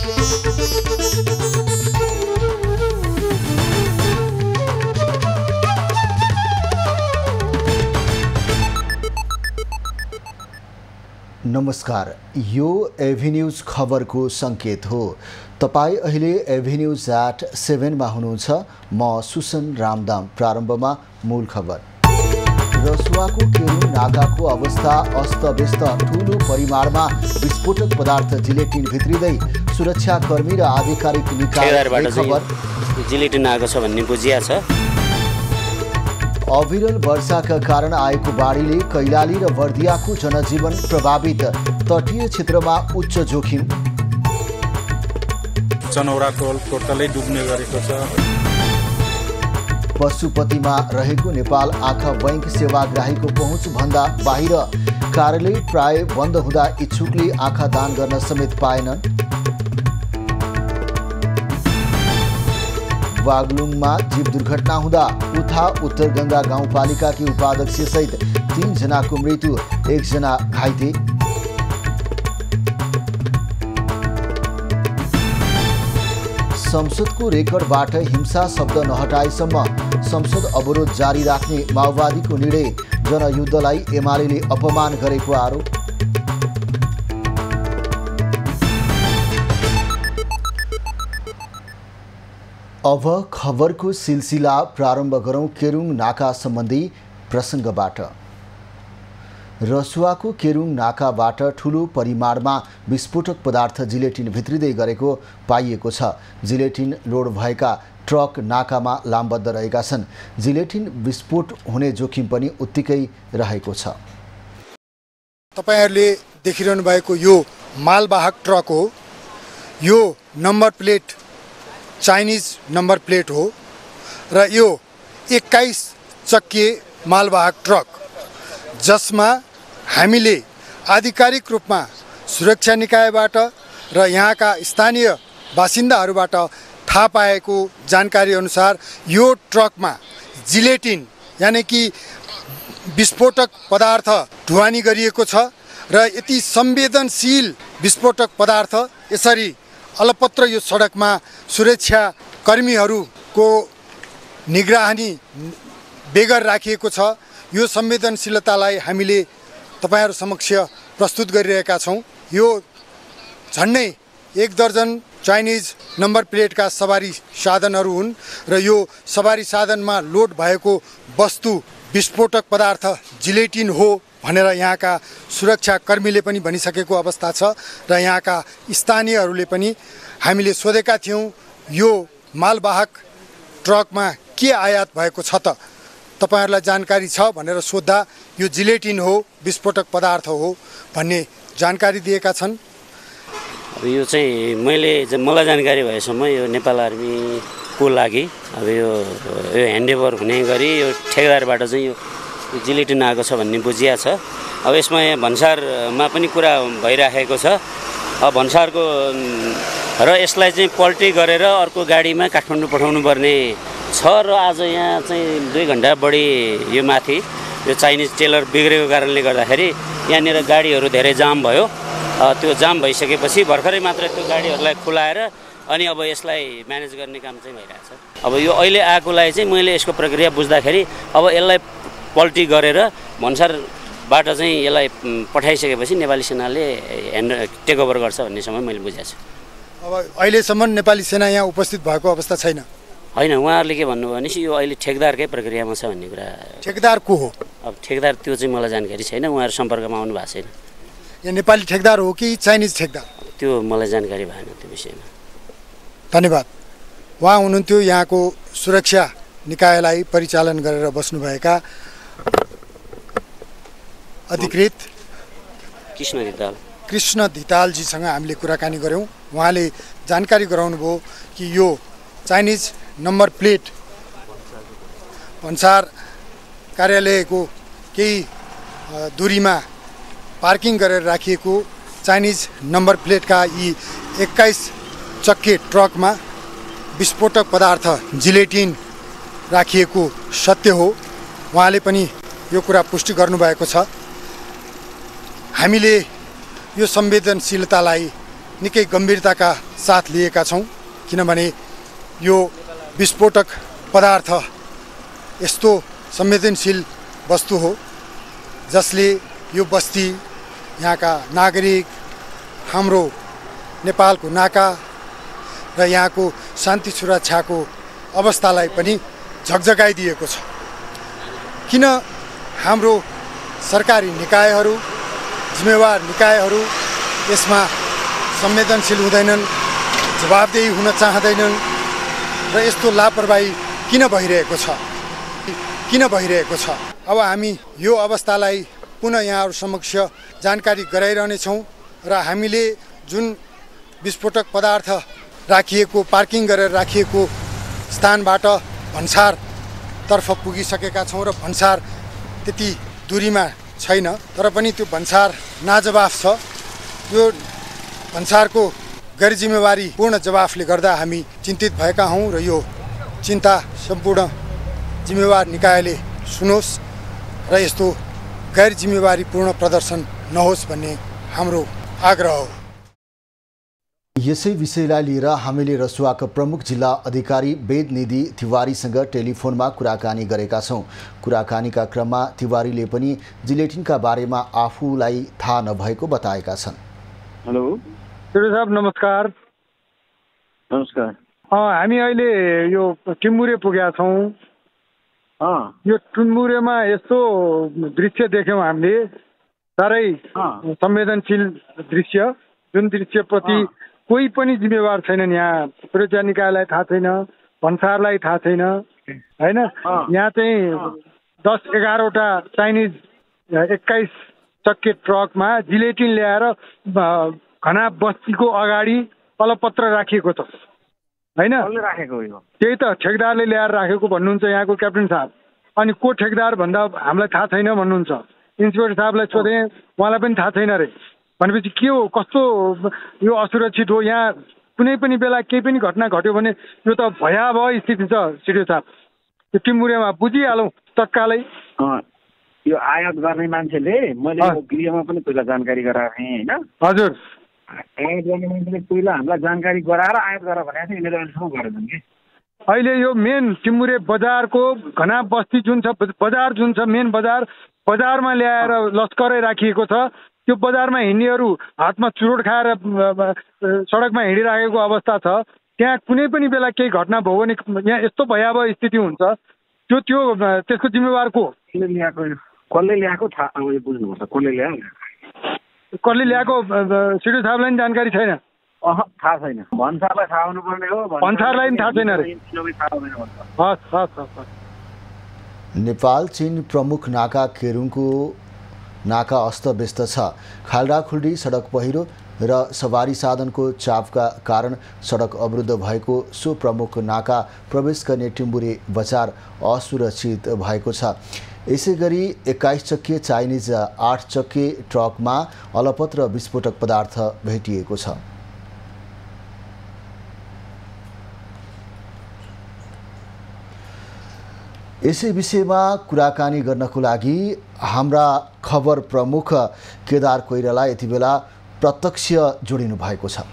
नमस्कार, यो एभिन्यूज खबरको संकेत हो। तपाई अहिले एभिन्यूज एट 7 मा हुनुहुन्छ। म सुसन रामदाम। प्रारम्भमा मूल खबर। रसुवाको केरुङ नाकाको अवस्था अस्तव्यस्त। ठूलो परिमाणमा विस्फोटक पदार्थ जिलेटिन भित्रिँदै सुरक्षाकर्मी र आधिकारिक निकायबाट खबर जिलेटिन आएको छ भन्ने बुझिया छ। अविरल वर्षाका कारण आएको बाढीले कैलाली र बर्दियाको जनजीवन प्रभावित। तटीय क्षेत्रमा उच्च जोखिम। चनौरा टोटलै डुब्ने गरेको छ। पशुपतिमा रहेको नेपाल आँखा बैंक सेवाग्राहीको पहुँच भन्दा बाहिर। कार्यालय प्राय बन्द हुँदा इच्छुकले आँखा दान गर्न समेत पाएनन्। बागलुङमा जीव दुर्घटना हुँदा उथा उत्तर गंगा गाउँपालिकाकी उपाध्यक्ष सहित 3 जनाको मृत्यु, 1 जना घाइते। संसदको रेकर्डबाट हिंसा शब्द नहटाएसम्म संसद अवरोध जारी राख्ने माओवादीको निर्णय। जनयुद्धलाई एमालेले अपमान गरेको आरोप। अब खबरको सिलसिला प्रारम्भ गरौं केरुङ नाका सम्बन्धी प्रसङ्गबाट। रसुवाको केरुङ नाकाबाट ठूलो परिमाणमा विस्फोटक पदार्थ जिलेटिन भित्रिँदै गरेको पाइएको छ। जिलेटिन लोड भएका ट्रक नाकामा लामबद्ध रहेका छन्। जिलेटिन विस्फोट हुने जोखिम पनि उत्तिकै रहेको छ। तपाईहरुले देखिरहनु भएको यो मालवाहक ट्रक हो। यो number plate Chinese number plate हो र यो 21 चक्के मालवाहक ट्रक, जसमा हामीले आधिकारिक रूपमा सुरक्षा निकायबाट र यहाँका स्थानीय बासिन्दाहरूबाट थाहा पाएको जानकारी अनुसार यो ट्रकमा जिलेटिन यानी कि विस्फोटक पदार्थ ढुवानी गरिएको छ र यति संवेदनशील विस्फोटक पदार्थ यसरी अलपत्र यो सडकमा सुरक्षा कर्मीहरूको निगरानी बेगर राखिएको छ। यो संवेदनशीलतालाई हामीले तपाईहरु समक्ष प्रस्तुत गरिरहेका छौं। यो झन्डै 1 दर्जन चाइनिज नम्बर प्लेटका सवारी साधनहरू हुन् र यो सवारी साधनमा लोड भएको वस्तु विस्फोटक पदार्थ जिलेटिन हो भनेर यहाँका सुरक्षा कर्मीले पनि भनिसकेको अवस्था छ र यहाँका स्थानीयहरूले पनि हामीले सोधेका थियौं यो मालवाहक ट्रकमा के आयात भएको छ त तपाईहरुलाई जानकारी छ भनेर सोध्दा यो जिलेटिन हो, विस्फोटक पदार्थ हो भन्ने जानकारी दिएका छन्। अब यो चाहिँ मलाई जानकारी भएसम्म यो नेपाल आर्मीको लागि अब यो ह्यान्डओभर हुने गरी यो ठेकेदारबाट चाहिँ यो जिलेटिन आएको छ भन्ने बुझिया छ। अब यसमा यहाँ भन्सारमा पनि कुरा भइराखेको छ। अब भन्सारको र यसलाई चाहिँ पल्टी गरेर अर्को गाडीमा काठमाडौँ पठाउनु पर्ने छ र आज यहाँ चाहिँ 2 घण्टा बढी यो माथि यो चाइनिज टेलर बिग्रेको कारणले गर्दाखेरि यहाँनिर गाडीहरू धेरै जाम भयो। त्यो जाम भइसकेपछि भर्खरै मात्र त्यो गाडीहरूलाई खुलाएर अनि अब यसलाई म्यानेज गर्ने काम चाहिँ भइरहेछ। अब यो अहिले आएकोलाई चाहिँ मैले यसको प्रक्रिया बुझ्दाखेरि अब यसलाई पल्टी गरेर भन्सारबाट चाहिँ यसलाई पठाइसकेपछि नेपाली सेनाले टेकओभर गर्छ भन्नेसम्म मैले बुझेको छु। अब अहिलेसम्म नेपाली सेना यहाँ उपस्थित भएको अवस्था छैन। होइन, उहाँहरूले के भन्नुभयो भनेपछि यो अहिले ठेकेदारकै प्रक्रियामा छ भन्ने कुरा। ठेकेदार को हो? अब ठेकेदार त्यो चाहिँ मलाई जानकारी छैन। उहाँहरू सम्पर्कमा आउनु भएको छैन। यहाँ नेपाली ठेकेदार हो कि चाइनिज ठेकेदार? त्यो मलाई जानकारी भएन त्यो विषयमा। धन्यवाद। उहाँ हुनुहुन्थ्यो यहाँको सुरक्षा निकायलाई परिचालन गरेर बस्नुभएका अधिकृत कृष्ण धितालजीसँग हामीले कुराकानी गऱ्यौँ। उहाँले जानकारी गराउनुभयो कि यो चाइनिज नम्बर प्लेट भन्सार कार्यालयको केही दूरीमा पार्किङ गरेर राखिएको चाइनिज नम्बर प्लेटका यी 21 चक्के ट्रकमा विस्फोटक पदार्थ जिलेटिन राखिएको सत्य हो। उहाँले पनि यो कुरा पुष्टि गर्नुभएको छ। हामीले यो संवेदनशीलतालाई निकै गम्भीरताका साथ लिएका छौँ, किनभने यो विस्फोटक पदार्थ यस्तो संवेदनशील वस्तु हो जसले यो बस्ती, यहाँका नागरिक, हाम्रो नेपालको नाका र यहाँको शान्ति सुरक्षाको अवस्थालाई पनि झकझकाइदिएको छ। किन हाम्रो सरकारी निकायहरू, जिम्मेवार निकायहरू यसमा संवेदनशील हुँदैनन्, जवाबदेही हुन चाहँदैनन् र यस्तो लापरवाही किन भइरहेको छ? अब हामी यो अवस्थालाई पुनः यहाँहरू समक्ष जानकारी गराइरहनेछौँ र हामीले जुन विस्फोटक पदार्थ राखिएको, पार्किङ गरेर राखिएको स्थानबाट भन्सारतर्फ पुगिसकेका छौँ र भन्सार त्यति दूरीमा छैन, तर पनि त्यो भन्सार नाजवाफ छ। यो भन्सारको गैर जिम्मेवारी पूर्ण जवाफले गर्दा हामी चिन्तित भएका हौँ र यो चिन्ता सम्पूर्ण जिम्मेवार निकायले सुनोस् र यस्तो गैर जिम्मेवारी पूर्ण प्रदर्शन नहोस् भन्ने हाम्रो आग्रह हो। यसै विषयलाई लिएर हामीले रसुवाका प्रमुख जिल्ला अधिकारी वेदनिधि तिवारीसँग टेलिफोनमा कुराकानी गरेका छौँ। कुराकानीका क्रममा तिवारीले पनि जिलेटिनका बारेमा आफूलाई थाहा नभएको बताएका छन्। हेलो साहब, नमस्कार। नमस्कार। हामी अहिले यो टिम्बुरे पुगेका छौँ। यो टिम्बुरेमा यस्तो दृश्य देख्यौँ हामीले, साह्रै संवेदनशील दृश्य, जुन दृश्यप्रति कोही पनि जिम्मेवार छैनन्। यहाँ सुरक्षा निकायलाई थाहा छैन, भन्सारलाई थाहा छैन, होइन? यहाँ चाहिँ 10-11वटा चाइनिज 21 चक्के ट्रकमा जिलेटिन ल्याएर घना बस्तीको अगाडि अलपत्र राखिएको छ, होइन? त्यही त ठेकदारले ल्याएर राखेको भन्नुहुन्छ यहाँको क्याप्टेन साहब। अनि को ठेकदार भन्दा हामीलाई थाहा छैन भन्नुहुन्छ। इन्सपेक्टर साहबलाई सोधेँ, उहाँलाई पनि थाहा छैन रे। भनेपछि के हो, कस्तो यो असुरक्षित हो? यहाँ कुनै पनि बेला केही पनि घटना घट्यो भने यो त भयावह स्थिति छ सिडिओ साहब। यो टिम्बुरेमा बुझिहालौँ तत्कालै। यो आयात गर्ने मान्छेले, मैले भिडियोमा पनि पहिला जानकारी गराएको थिएँ, होइन? हजुर, आयात गर्ने मान्छेले पहिला हामीलाई जानकारी गराएर आयात गर भनेको थियो, यिनीहरू अहिलेसम्म गरेछन् कि। अहिले यो मेन टिम्बुरे बजारको घना बस्ती जुन छ, बजार जुन छ, मेन बजारमा ल्याएर लस्करै राखिएको छ। त्यो बजारमा हिँड्नेहरू हातमा चुरोट खाएर सडकमा हिँडिराखेको अवस्था छ। त्यहाँ कुनै पनि बेला केही घटना भयो भने यहाँ यस्तो भयावह स्थिति हुन्छ। त्यसको जिम्मेवार को? कसले ल्याएको थाहा, अब यो बुझ्नुपर्छ, कसले ल्याएको सिडिओ साहबलाई पनि जानकारी छैन? थाहा छैन। भन्सारलाई थाहा हुनुपर्ने हो। भन्सारलाई पनि थाहा छैन रे। नेपाल चीन प्रमुख नाका केरुङको नाका अस्तव्यस्त छ। खाल्डाखुल्डी सडक पहिरो र सवारी साधनको चापका कारण सडक अवरुद्ध भएको सो प्रमुख नाका प्रवेश गर्ने टिम्बुरे बजार असुरक्षित भएको छ। यसैगरी 21 चक्के चाइनिज 8 चक्के ट्रकमा अलपत्र विस्फोटक पदार्थ भेटिएको छ। यसै विषयमा कुराकानी गर्नको लागि हाम्रा खबर प्रमुख केदार कोइराला यति बेला प्रत्यक्ष जोडिनु भएको छ।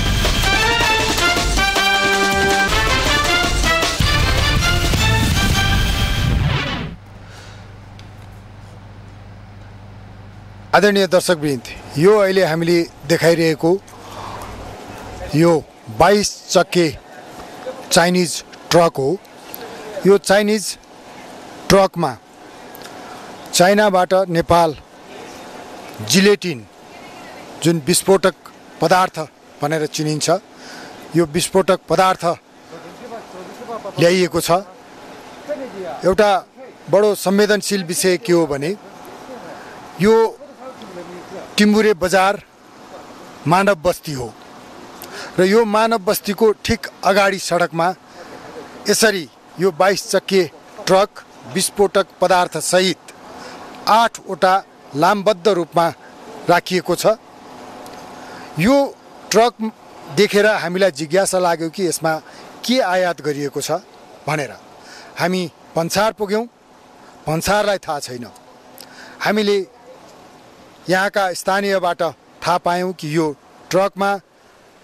आदरणीय दर्शकवृन्द, यो अहिले हामीले देखाइरहेको यो 22 चक्के चाइनिज ट्रक हो। यो चाइनिज ट्रकमा चाइनाबाट नेपाल जिलेटिन जुन विस्फोटक पदार्थ भनेर चिनिन्छ, यो विस्फोटक पदार्थ ल्याइएको छ। एउटा बडो संवेदनशील विषय के हो भने यो टिम्बुरे बजार मानव बस्ती हो र यो मानव बस्तीको ठिक अगाडि सडकमा यसरी यो 22 चक्के ट्रक विस्फोटक पदार्थ सहित 8वटा लामबद्ध रूपमा राखिएको छ। यो ट्रक देखेर हामीलाई जिज्ञासा लाग्यो कि यसमा के आयात गरिएको छ भनेर। हामी भन्सार पुग्यौँ, भन्सारलाई थाहा छैन। हामीले यहाँका स्थानीयबाट थाहा पायौँ कि यो ट्रकमा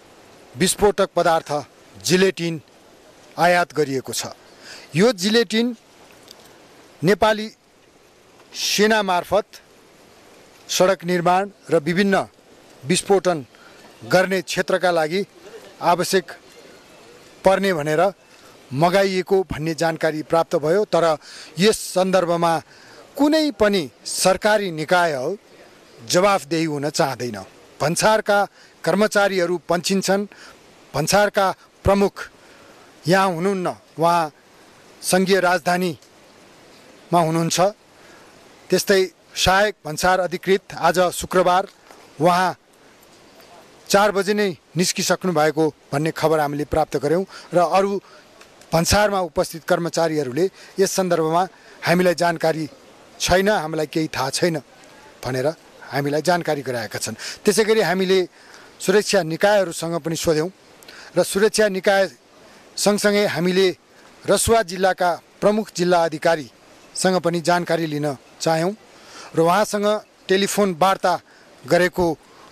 विस्फोटक पदार्थ जिलेटिन आयात गरिएको छ। यो जिलेटिन नेपाली सेना मार्फत सडक निर्माण र विभिन्न विस्फोटन गर्ने क्षेत्रका लागि आवश्यक पर्ने भनेर मगाइएको भन्ने जानकारी प्राप्त भयो। तर यस सन्दर्भमा कुनै पनि सरकारी निकाय जवाफदेही हुन चाहँदैन। भन्सारका कर्मचारीहरू पन्छिन्छन्। भन्सारका प्रमुख यहाँ हुनुहुन्न, उहाँ सङ्घीय राजधानीमा हुनुहुन्छ। त्यस्तै सहायक भन्सार अधिकृत आज शुक्रबार उहाँ 4 बजे नै निस्किसक्नु भएको भन्ने खबर हामीले प्राप्त गऱ्यौँ र अरू भन्सारमा उपस्थित कर्मचारीहरूले यस सन्दर्भमा हामीलाई जानकारी छैन, हामीलाई केही थाहा छैन भनेर हामीलाई जानकारी गराएका छन्। त्यसै गरी हामीले सुरक्षा निकायहरूसँग पनि सोध्यौँ र सुरक्षा निकाय सँगसँगै हामीले रसुवा जिल्लाका प्रमुख जिल्ला अधिकारीसँग पनि जानकारी लिन चाह्यौँ र उहाँसँग टेलिफोन वार्ताको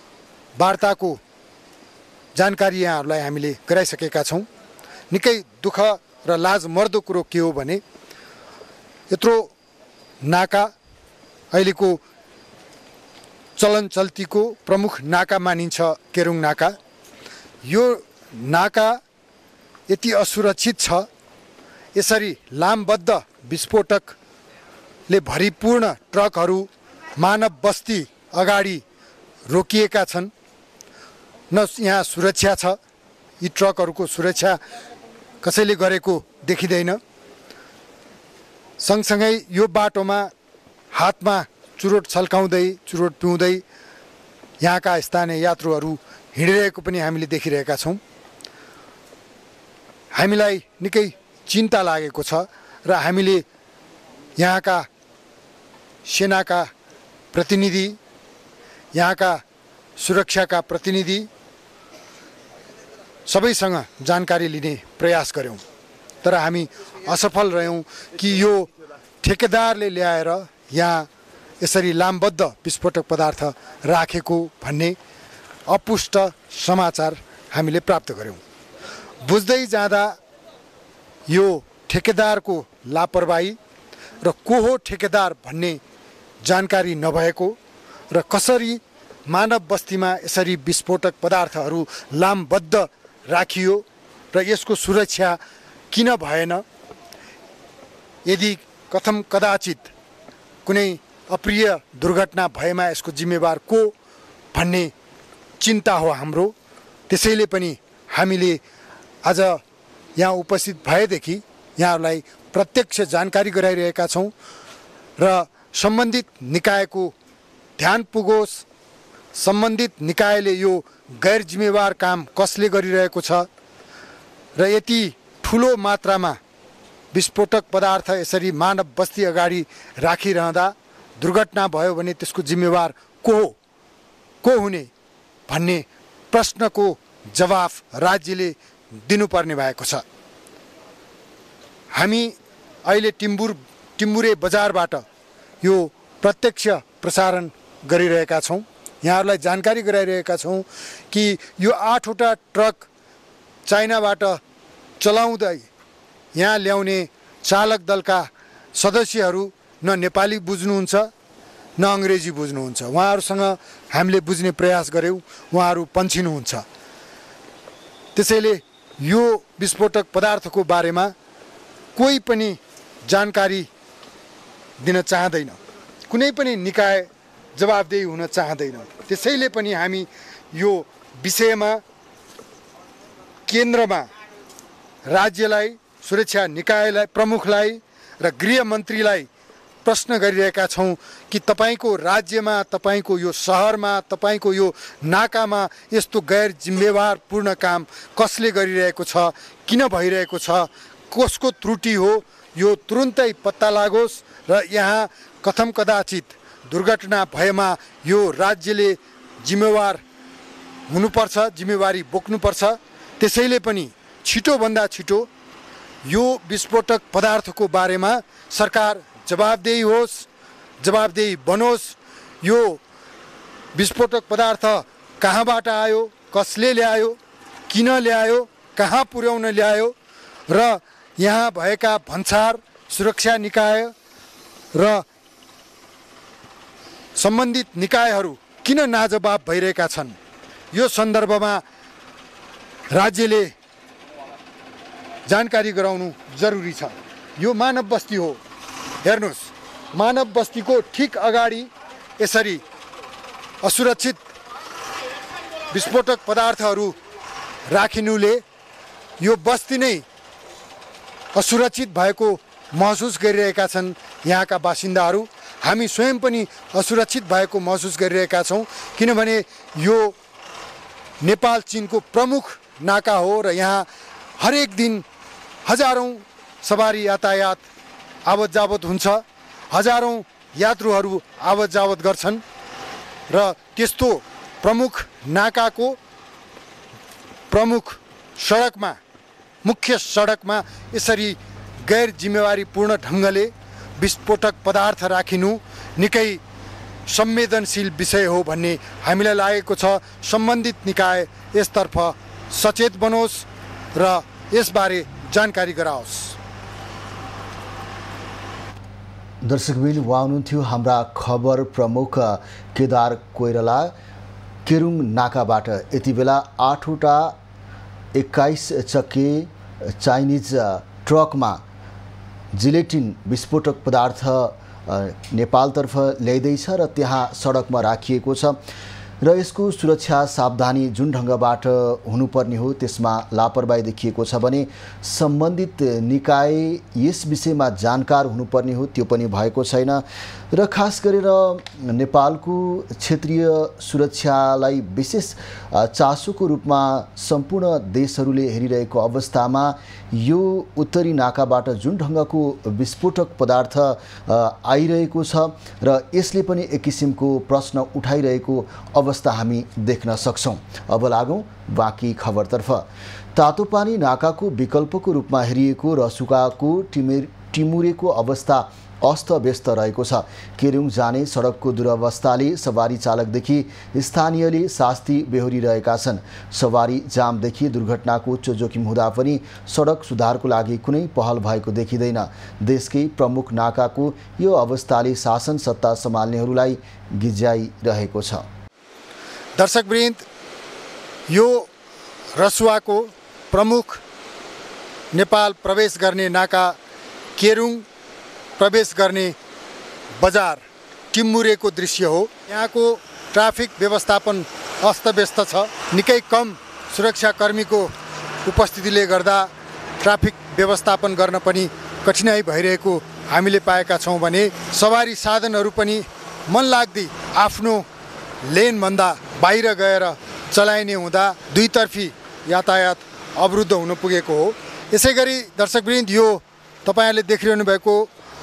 जानकारी यहाँहरूलाई हामीले गराइसकेका छौँ। निकै दुःख र लाजमर्दो कुरो के हो भने यत्रो नाका अहिलेको चलन चल्तीको प्रमुख नाका मानिन्छ केरुङ नाका। यो नाका यति असुरक्षित छ, यसरी लामबद्ध विस्फोटकले भरिपूर्ण ट्रकहरू मानव बस्ती अगाडि रोकिएका छन्। न यहाँ सुरक्षा छ, यी ट्रकहरूको सुरक्षा कसैले गरेको देखिँदैन। सँगसँगै यो बाटोमा हातमा चुरोट छल्काउँदै चुरोट पिउँदै यहाँका स्थानीय यात्रुहरू हिँडिरहेको पनि हामीले देखिरहेका छौँ। हामीलाई निकै चिन्ता लागेको छ र हामीले यहाँका सेनाका प्रतिनिधि, यहाँका सुरक्षाका प्रतिनिधि सबैसँग जानकारी लिने प्रयास गऱ्यौँ, तर हामी असफल रह्यौँ कि यो ठेकेदारले ल्याएर यहाँ यसरी लामबद्ध विस्फोटक पदार्थ राखेको भन्ने अपुष्ट समाचार हामीले प्राप्त गऱ्यौँ। बुझ्दै जाँदा यो ठेकेदारको लापरवाही र को हो ठेकेदार भन्ने जानकारी नभएको र कसरी मानव बस्तीमा यसरी विस्फोटक पदार्थहरू लामबद्ध राखियो र यसको सुरक्षा किन भएन, यदि कथम कदाचित कुनै अप्रिय दुर्घटना भएमा यसको जिम्मेवार को भन्ने चिन्ता हो हाम्रो। त्यसैले पनि हामीले आज यहाँ उपस्थित भएदेखि यहाँहरूलाई प्रत्यक्ष जानकारी गराइरहेका छौँ र सम्बन्धित निकायको ध्यान पुगोस्, सम्बन्धित निकायले यो गैर जिम्मेवार काम कसले गरिरहेको छ र यति ठुलो मात्रामा विस्फोटक पदार्थ यसरी मानव बस्ती अगाडि राखिरहँदा दुर्घटना भयो भने त्यसको जिम्मेवार को हुने भन्ने प्रश्नको जवाफ राज्यले दिनुपर्ने भएको छ। हामी अहिले टिम्बुरे बजारबाट यो प्रत्यक्ष प्रसारण गरिरहेका छौँ। यहाँहरूलाई जानकारी गराइरहेका छौँ कि यो 8वटा ट्रक चाइनाबाट चलाउँदै यहाँ ल्याउने चालक दलका सदस्यहरू न नेपाली बुझ्नुहुन्छ न अङ्ग्रेजी बुझ्नुहुन्छ। उहाँहरूसँग हामीले बुझ्ने प्रयास गऱ्यौँ, उहाँहरू पन्छिनुहुन्छ। त्यसैले यो विस्फोटक पदार्थको बारेमा कोही पनि जानकारी दिन चाहँदैन, कुनै पनि निकाय जवाफदेही हुन चाहँदैन। त्यसैले पनि हामी यो विषयमा केन्द्रमा राज्यलाई, सुरक्षा निकायलाई, प्रमुखलाई र गृहमन्त्रीलाई प्रश्न गरिरहेका छौँ कि तपाईँको राज्यमा, तपाईँको यो सहरमा, तपाईँको यो नाकामा यस्तो गैर जिम्मेवारपूर्ण काम कसले गरिरहेको छ, किन भइरहेको छ, कसको त्रुटि हो, यो तुरुन्तै पत्ता लागोस् र यहाँ कथम कदाचित दुर्घटना भएमा यो राज्यले जिम्मेवार हुनुपर्छ, जिम्मेवारी बोक्नुपर्छ। त्यसैले पनि छिटोभन्दा छिटो यो विस्फोटक पदार्थको बारेमा सरकार जवाफदेही होस्, जवाफदेही बनोस्। यो विस्फोटक पदार्थ कहाँबाट आयो, कसले ल्यायो, किन ल्यायो, कहाँ पुर्याउन ल्यायो र यहाँ भएका भन्सार सुरक्षा निकाय र सम्बन्धित निकायहरू किन नाजवाब भइरहेका छन्, यो सन्दर्भमा राज्यले जानकारी गराउनु जरुरी छ। यो मानव बस्ती हो। हेर्नुहोस्, मानव बस्तीको ठिक अगाडि यसरी असुरक्षित विस्फोटक पदार्थहरू राखिनुले यो बस्ती नै असुरक्षित भएको महसुस गरिरहेका छन् यहाँका बासिन्दाहरू। हामी स्वयं पनि असुरक्षित भएको महसुस गरिरहेका छौँ, किनभने यो नेपाल चीनको प्रमुख नाका हो र यहाँ हरेक दिन हजारौँ सवारी यातायात आवत जावत हुन्छ, हजारौँ यात्रुहरू आवत जावत गर्छन् र त्यस्तो प्रमुख नाकाको प्रमुख सडकमा, मुख्य सडकमा यसरी गैर जिम्मेवारीपूर्ण ढङ्गले विस्फोटक पदार्थ राखिनु निकै संवेदनशील विषय हो भन्ने हामीलाई लागेको छ। सम्बन्धित निकाय यसतर्फ सचेत बनोस् र यसबारे जानकारी गराओस्। दर्शकबिन, उहाँ हुनुहुन्थ्यो हाम्रा खबर प्रमुख केदार कोइराला। केरुङ नाकाबाट यति बेला 8वटा 21 चक्के चाइनिज ट्रकमा जिलेटिन विस्फोटक पदार्थ नेपालतर्फ ल्याइँदैछ र त्यहाँ सडकमा राखिएको छ र यसको सुरक्षा सावधानी जुन ढङ्गबाट हुनुपर्ने हो त्यसमा लापरवाही देखिएको छ भने सम्बन्धित निकाय यस विषयमा जानकार हुनुपर्ने हो, त्यो पनि भएको छैन र खास गरेर नेपालको क्षेत्रीय सुरक्षालाई विशेष चासोको रूपमा सम्पूर्ण देशहरूले हेरिरहेको अवस्थामा यो उत्तरी नाकाबाट जुन ढङ्गको विस्फोटक पदार्थ आइरहेको छ र यसले पनि एक किसिमको प्रश्न उठाइरहेको अवस्था हामी देख्न सक्छौँ। अब लागौँ बाँकी खबरतर्फ। तातोपानी नाकाको विकल्पको रूपमा हेरिएको रसुकाको टिमुरेको अवस्था अस्तव्यस्त रहेको छ। केरुङ जाने सडकको दुरवस्थाले सवारी चालकदेखि स्थानीयले शास्ति बेहोरिरहेका छन्। सवारी जामदेखि दुर्घटनाको उच्च जोखिम हुँदा पनि सडक सुधारको लागि कुनै पहल भएको देखिँदैन। देशकै प्रमुख नाकाको यो अवस्थाले शासन सत्ता सम्हाल्नेहरूलाई गिज्याइरहेको छ। दर्शकवृन्द, यो रसुवाको प्रमुख नेपाल प्रवेश गर्ने नाका केरुङ प्रवेश गर्ने बजार टिमुरेको दृश्य हो। यहाँको ट्राफिक व्यवस्थापन अस्तव्यस्त छ। निकै कम सुरक्षाकर्मीको उपस्थितिले गर्दा ट्राफिक व्यवस्थापन गर्न पनि कठिनाइ भइरहेको हामीले पाएका छौँ भने सवारी साधनहरू पनि मनलाग्दी आफ्नो लेनभन्दा बाहिर गएर चलाइने हुँदा दुईतर्फी यातायात अवरुद्ध हुन पुगेको हो। यसै गरी दर्शकवृन्द, यो तपाईँहरूले देखिरहनु भएको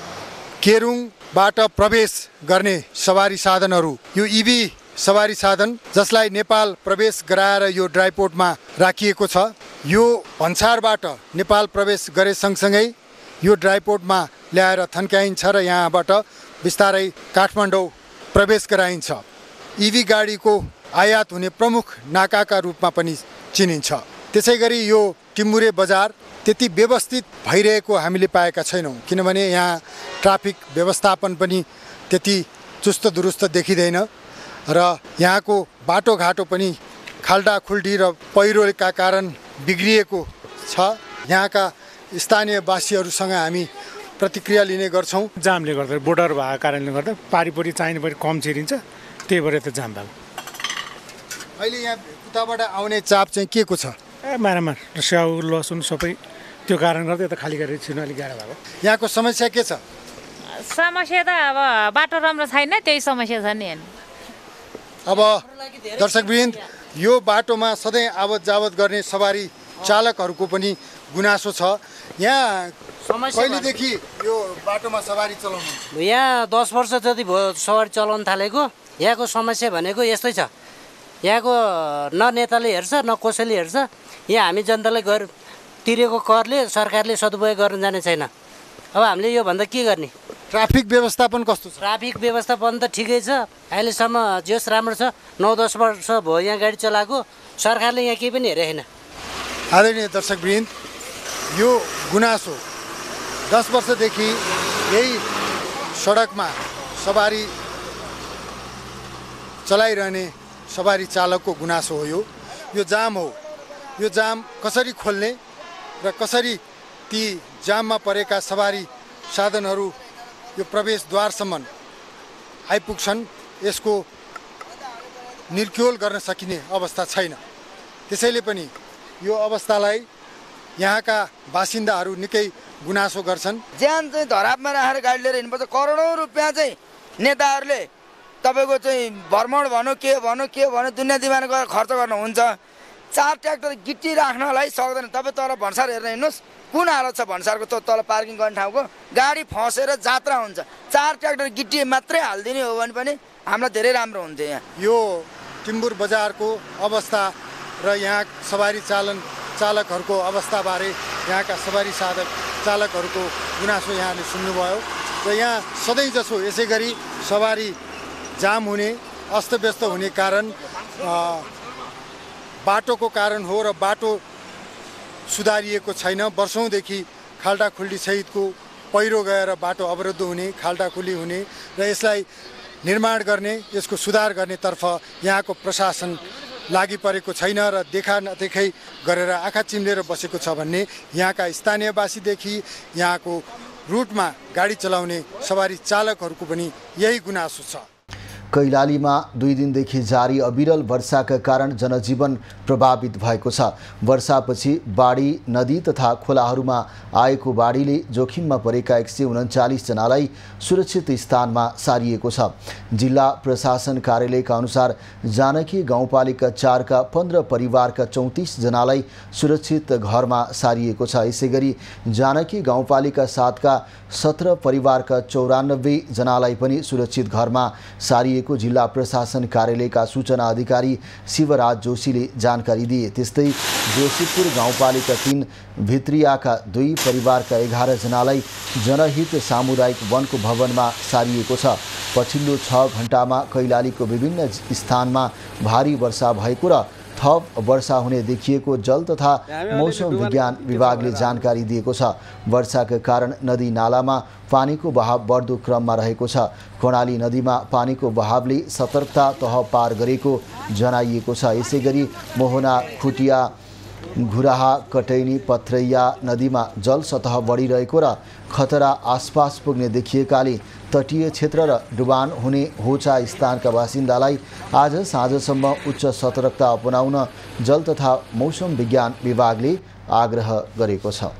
केरुङबाट प्रवेश गर्ने सवारी साधनहरू, यो इभी सवारी साधन जसलाई नेपाल प्रवेश गराएर यो ड्राइपोर्टमा राखिएको छ, यो भन्सारबाट नेपाल प्रवेश गरे सँगसँगै यो ड्राइपोर्टमा ल्याएर थन्क्याइन्छ र यहाँबाट बिस्तारै काठमाडौँ प्रवेश गराइन्छ। इभी गाडीको आयात हुने प्रमुख नाकाका रूपमा पनि चिनिन्छ। त्यसै गरी यो टिमुरे बजार त्यति व्यवस्थित भइरहेको हामीले पाएका छैनौँ, किनभने यहाँ ट्राफिक व्यवस्थापन पनि त्यति चुस्त दुरुस्त देखिँदैन र यहाँको बाटोघाटो पनि खाल्डाखुल्डी र पहिरोका कारण बिग्रिएको छ। यहाँका स्थानीयवासीहरूसँग हामी प्रतिक्रिया लिने गर्छौँ। जामले गर्दा, बोर्डर भएको कारणले गर्दा पारिपरि चाहिने परि कम छिरिन्छ, त्यही भएर त जाम भएको। अहिले यहाँ उताबाट आउने चाप चाहिँ के को छ? मारामार स्याउ लसुन सबै त्यो कारण गर्दा यता खाली गरेर छिर्नु अलिक गाह्रो भएको। यहाँको समस्या के छ? समस्या त अब बाटो राम्रो छैन, त्यही समस्या छ नि। अब दर्शकवृन्द, यो बाटोमा सधैँ आवत जावत गर्ने सवारी चालकहरूको पनि गुनासो छ। यहाँ कहिलेदेखि यो बाटोमा सवारी चलाउनु? यहाँ 10 वर्ष जति भयो सवारी चलाउन थालेको। यहाँको समस्या भनेको यस्तै छ, यहाँको न नेताले हेर्छ न कसैले हेर्छ। यहाँ हामी जनताले तिरेको करले सरकारले सदुपयोग गर्न जाने छैन। अब हामीले योभन्दा के गर्ने? ट्राफिक व्यवस्थापन कस्तो छ? ट्राफिक व्यवस्थापन त ठिकै छ, अहिलेसम्म जस राम्रो छ। 9-10 वर्ष भयो यहाँ गाडी चलाएको, सरकारले यहाँ केही पनि हेरेको छैन। आदरणीय दर्शकवृन्द, यो गुनासो 10 वर्षदेखि यही सडकमा सवारी चलाइरहने सवारी चालकको गुनासो हो। यो जाम हो। यो जाम कसरी खोल्ने र कसरी ती जाममा परेका सवारी साधनहरू यो प्रवेशद्वारसम्म आइपुग्छन्, यसको निर्क्योल गर्न सकिने अवस्था छैन। त्यसैले पनि यो अवस्थालाई यहाँका बासिन्दाहरू निकै गुनासो गर्छन्। ज्यान चाहिँ धरापमा राखेर गाडी लिएर हिँड्नुपर्छ। करोडौँ रुपियाँ चाहिँ नेताहरूले तपाईँको चाहिँ भ्रमण भनौँ के भनौँ दुनियाँ दिमाग गएर खर्च गर्नुहुन्छ। 4 ट्र्याक्टर गिट्टी राख्नलाई सक्दैन। तपाईँ तल भन्सार हेर्न हिँड्नुहोस्, कुन हालत छ भन्सारको तल पार्किङ गर्ने ठाउँको। गाडी फसेर जात्रा हुन्छ। 4 ट्र्याक्टर गिट्टी मात्रै हालिदिने हो भने पनि हामीलाई धेरै राम्रो हुन्थ्यो। यहाँ यो टिम्बुर बजारको अवस्था र यहाँ सवारी चालकहरूको अवस्थाबारे यहाँका सवारी चालकहरूको गुनासो यहाँले सुन्नुभयो। र यहाँ सधैँ जसो यसै गरी सवारी जाम हुने, अस्तव्यस्त हुने कारण बाटोको कारण हो र बाटो सुधारिएको छैन। वर्षौँदेखि खाल्डाखुल्डी सहितको पहिरो गएर बाटो अवरुद्ध हुने, खाल्डाखुल्डी हुने र यसलाई निर्माण गर्ने, यसको सुधार गर्नेतर्फ यहाँको प्रशासन लागि परेको छैन र देखा नदेखै गरेर आँखा चिम्लेर बसेको छ भन्ने यहाँका स्थानीयवासीदेखि यहाँको रुटमा गाडी चलाउने सवारी चालकहरूको पनि यही गुनासो छ। कैलालीमा 2 दिनदेखि जारी अविरल वर्षाका कारण जनजीवन प्रभावित भएको छ। वर्षापछि बाढी नदी तथा खोलाहरूमा आएको बाढीले जोखिममा परेका 139 जनालाई सुरक्षित स्थानमा सारिएको छ। जिल्ला प्रशासन कार्यालयका अनुसार जानकी गाउँपालिका 4 का 15 परिवारका 34 जनालाई सुरक्षित घरमा सारिएको छ। यसैगरी जानकी गाउँपालिका 7 का 17 परिवारका 94 जनालाई पनि सुरक्षित घरमा सारिएको जिल्ला प्रशासन कार्यालयका सूचना अधिकारी शिवराज जोशीले जानकारी दिए। त्यस्तै जोशीपुर गाउँपालिका 3 भित्रियाका 2 परिवारका 11 जनालाई जनहित सामुदायिक वनको भवनमा सारिएको छ। पछिल्लो 6 घण्टामा कैलालीको विभिन्न स्थानमा भारी वर्षा भएको र थप वर्षा हुने देखिएको जल तथा मौसम विज्ञान विभागले जानकारी दिएको छ। वर्षाका कारण नदी नालामा पानीको बहाव बढ्दो क्रममा रहेको छ। कर्णाली नदीमा पानीको बहावले सतर्कता तह पार गरेको जनाइएको छ। यसैगरी मोहना, खुटिया, घुराहा, कटैनी, पथरैया नदीमा जल सतह बढिरहेको र खतरा आसपास पुग्ने देखिएकाले तटीय क्षेत्र र डुबान हुने होचा स्थानका बासिन्दालाई आज साँझसम्म उच्च सतर्कता अपनाउन जल तथा मौसम विज्ञान विभागले आग्रह गरेको छ।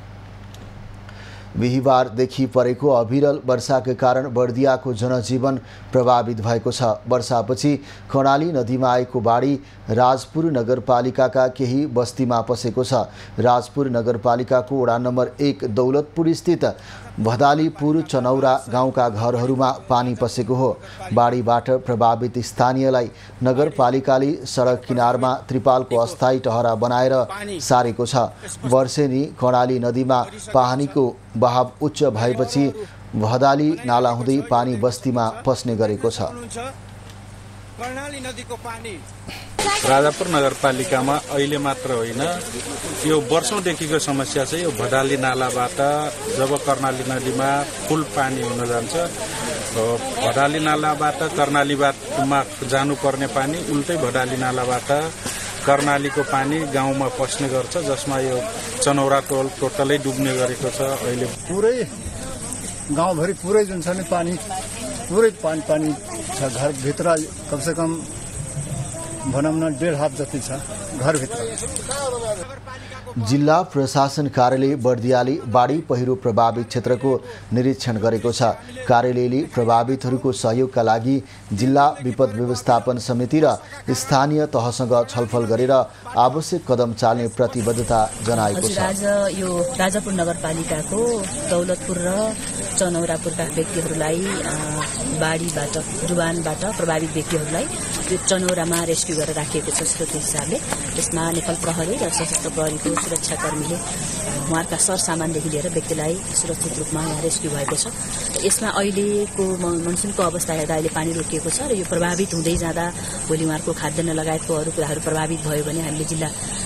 बिहिबारदेखि परेको अविरल वर्षाका कारण बर्दियाको जनजीवन प्रभावित भएको छ। वर्षापछि कर्णाली नदीमा आएको बाढी राजपुर नगरपालिकाका केही बस्तीमा पसेको छ। राजपुर नगरपालिकाको वडा नम्बर 1 दौलतपुर स्थित भदालीपुर चनौरा गाउँका घरहरूमा पानी पसेको हो। बाढीबाट प्रभावित स्थानीयलाई नगरपालिकाले सडक किनारमा त्रिपालको अस्थायी टहरा बनाएर सारेको छ। वर्षेनी कर्णाली नदीमा पानीको बहाव उच्च भएपछि भदाली नाला हुँदै पानी बस्तीमा पस्ने गरेको छ। कर्णाली नदीको पानी राजापुर नगरपालिकामा अहिले मात्र होइन, यो वर्षौंदेखिको समस्या चाहिँ यो भदाली नालाबाट जब कर्णाली नदीमा फुल पानी हुन जान्छ, भदाली नालाबाट कर्णालीमा जानुपर्ने पानी उल्टै भदाली नालाबाट कर्णालीको पानी गाउँमा पस्ने गर्छ, जसमा यो चनौरा टोटलै डुब्ने गरेको छ। अहिले पुरै गाउँभरि पुरै जुन छ नि पुरै पानी छ। घरभित्र कमसेकम भनौँ न 1.5 हात जति छ घरभित्र। जिल्ला प्रशासन कार्यालय बर्दियाले बाढी पहिरो प्रभावित क्षेत्रको निरीक्षण गरेको छ। कार्यालयले प्रभावितहरूको सहयोगका लागि जिल्ला विपद व्यवस्थापन समिति र स्थानीय तहसँग छलफल गरेर आवश्यक कदम चाल्ने प्रतिबद्धता जनाएको छ। आज यो राजापुर नगरपालिकाको दौलतपुर र चनौरापुरका व्यक्तिहरूलाई बाढीबाट डुबानबाट प्रभावित व्यक्तिहरूलाई यो चनौरामा रेस्क्यु गरेर राखिएको छ सुरक्षित हिसाबले। यसमा नेपाल प्रहरी र सशस्त्र प्रहरीको सुरक्षाकर्मीले उहाँहरूका सरसामानदेखि लिएर व्यक्तिलाई सुरक्षित रूपमा यहाँ रेस्क्यु भएको छ। यसमा अहिलेको मनसुनको अवस्था हेर्दा अहिले पानी रोकिएको छ र यो प्रभावित हुँदै जाँदा भोलि उहाँहरूको खाद्यान्न लगायतको अरू कुराहरू प्रभावित भयो भने हामीले जिल्ला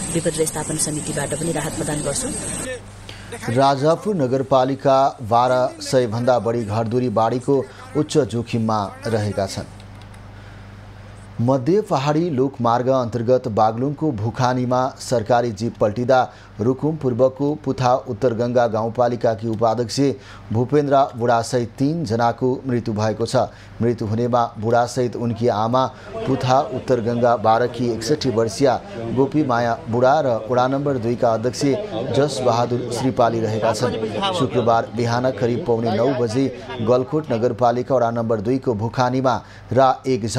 विपद व्यवस्थापन समितिबाट पनि राहत प्रदान गर्छौँ। राजापुर नगरपालिका 1200 भन्दा बढी घरधुरी बाढीको उच्च जोखिममा रहेका छन्। मध्य पहाडी लोकमार्ग अन्तर्गत बागलुङको भुखानीमा सरकारी जीप पल्टिँदा रुकुम पूर्वको पुथा उत्तर गङ्गा गाउँपालिकाकी उपाध्यक्ष भूपेन्द्र बुढासहित 3 जनाको मृत्यु भएको छ। मृत्यु हुनेमा बुढासहित उनकी आमा पुथा उत्तर गङ्गा 12 की 61 वर्षीय गोपी माया बुढा र वडा नम्बर 2 का अध्यक्ष जस बहादुर श्रीपाली रहेका छन्। शुक्रबार बिहान करिब 9:15 बजे गलकोट नगरपालिका वडा नम्बर 2 को भुखानीमा रा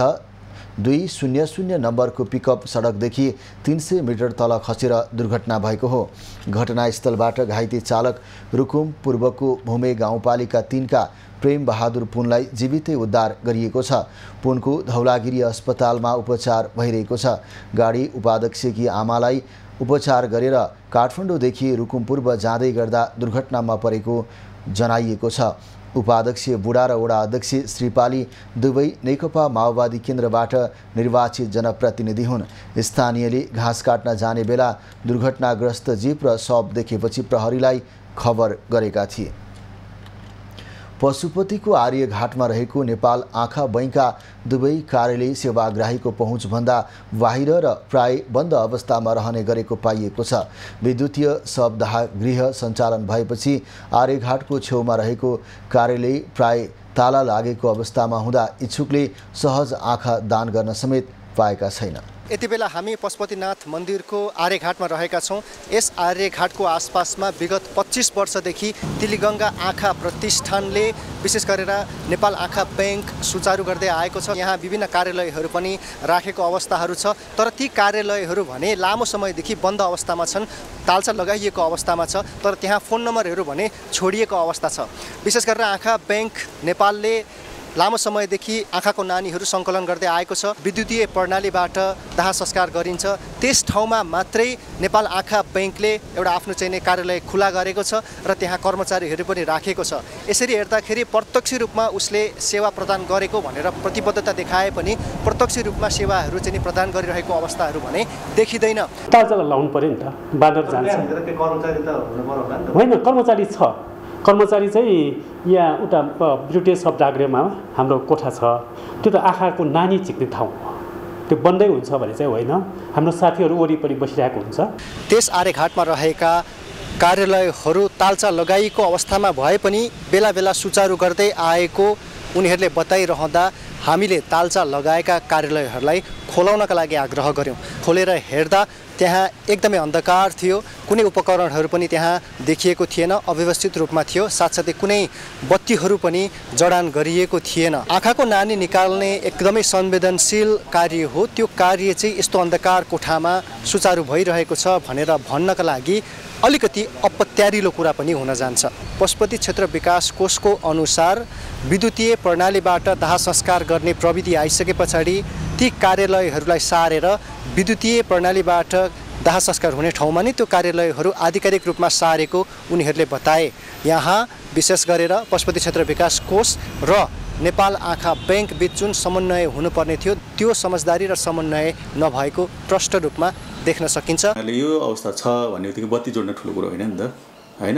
200 नम्बरको पिकअप सडकदेखि 300 मिटर तल खसेर दुर्घटना भएको हो। घटनास्थलबाट घाइते चालक रुकुम पूर्वको भूमे गाउँपालिका 3 का प्रेम बहादुर पुनलाई जीवितै उद्धार गरिएको छ। पुनको धौलागिरी अस्पतालमा उपचार भइरहेको छ। गाडी उपाध्यक्षकी आमालाई उपचार गरेर काठमाडौँदेखि रुकुम पूर्व जाँदै गर्दा दुर्घटनामा परेको जनाइएको छ। उपाध्यक्ष बुढा र वडा अध्यक्ष श्रीपाली दुवै नेकपा माओवादी केन्द्रबाट निर्वाचित जनप्रतिनिधि हुन्। स्थानीयले घाँस काट्न जाने बेला दुर्घटनाग्रस्त जीप र शव देखेपछि प्रहरीलाई खबर गरेका थिए। पशुपतिको आर्यघाटमा रहेको नेपाल आँखा बैंकका दुवै कार्यालय सेवाग्राहीको पहुँचभन्दा बाहिर र प्राय बन्द अवस्थामा रहने गरेको पाइएको छ। विद्युतीय शवदाह गृह सञ्चालन भएपछि आर्यघाटको छेउमा रहेको कार्यालय प्राय ताला लागेको अवस्थामा हुँदा इच्छुकले सहज आँखा दान गर्न समेत पाएका छैन। यति बेला हामी पशुपतिनाथ मन्दिरको आर्यघाटमा रहेका छौँ। यस आर्यघाटको आसपासमा विगत 25 वर्षदेखि तिलीगङ्गा आँखा प्रतिष्ठानले विशेष गरेर नेपाल आँखा बैंक सुचारू गर्दै आएको छ। यहाँ विभिन्न कार्यालयहरू पनि राखेको अवस्थाहरू छ, तर ती कार्यालयहरू भने लामो समयदेखि बन्द अवस्थामा छन्, तालचा लगाइएको अवस्थामा छ, तर त्यहाँ फोन नम्बरहरू भने छोडिएको अवस्था छ। विशेष गरेर आँखा बैंक नेपालले लामो समयदेखि आँखाको नानीहरू सङ्कलन गर्दै आएको छ। विद्युतीय प्रणालीबाट दाह संस्कार गरिन्छ। त्यस ठाउँमा मात्रै नेपाल आँखा बैंकले एउटा आफ्नो चाहिने कार्यालय खुला गरेको छ र त्यहाँ कर्मचारीहरू पनि राखेको छ। यसरी हेर्दाखेरि प्रत्यक्ष रूपमा उसले सेवा प्रदान गरेको भनेर प्रतिबद्धता देखाए पनि प्रत्यक्ष रूपमा सेवाहरू चाहिँ प्रदान गरिरहेको अवस्थाहरू भने देखिँदैन। तालचा लाउनु पर्यो नि त, बाँदर जान्छ होइन, कर्मचारी छ। कर्मचारी चाहिँ यहाँ उता ब्रिटिस शब्दाग्रहमा हाम्रो कोठा छ, त्यो त आँखाको नानी झिक्ने ठाउँ हो, त्यो बन्दै हुन्छ भने चाहिँ होइन। हाम्रो साथीहरू वरिपरि बसिरहेको हुन्छ। त्यस आर्यघाटमा रहेका कार्यालयहरू तालचा लगाइएको अवस्थामा भए पनि बेला बेला सुचारू गर्दै आएको उनीहरूले बताइरहँदा हामीले तालचा लगाएका कार्यालयहरूलाई खोलाउनका लागि आग्रह गऱ्यौँ। खोलेर हेर्दा त्यहाँ एकदमै अन्धकार थियो, कुनै उपकरणहरू पनि त्यहाँ देखिएको थिएन, अव्यवस्थित रूपमा थियो। साथसाथै कुनै बत्तीहरू पनि जडान गरिएको थिएन। आँखाको नानी निकाल्ने एकदमै संवेदनशील कार्य हो। त्यो कार्य चाहिँ यस्तो अन्धकार कोठामा सुचारू भइरहेको छ भनेर भन्नका लागि अलिकति अपत्यारिलो कुरा पनि हुन जान्छ। पशुपति क्षेत्र विकास कोषको अनुसार विद्युतीय प्रणालीबाट दाह संस्कार गर्ने प्रविधि आइसके पछाडि ती कार्यालयहरूलाई सारेर विद्युतीय प्रणालीबाट दाह संस्कार हुने ठाउँमा नै त्यो कार्यालयहरू आधिकारिक रूपमा सारेको उनीहरूले बताए। यहाँ विशेष गरेर पशुपति क्षेत्र विकास कोष र नेपाल आँखा बैंक बीच जुन समन्वय हुनुपर्ने थियो त्यो समझदारी र समन्वय नभएको प्रष्ट रूपमा देख्न सकिन्छ। यो अवस्था छ भन्ने बित्तिकै बत्ती जोड्न ठुलो कुरो होइन नि त, होइन?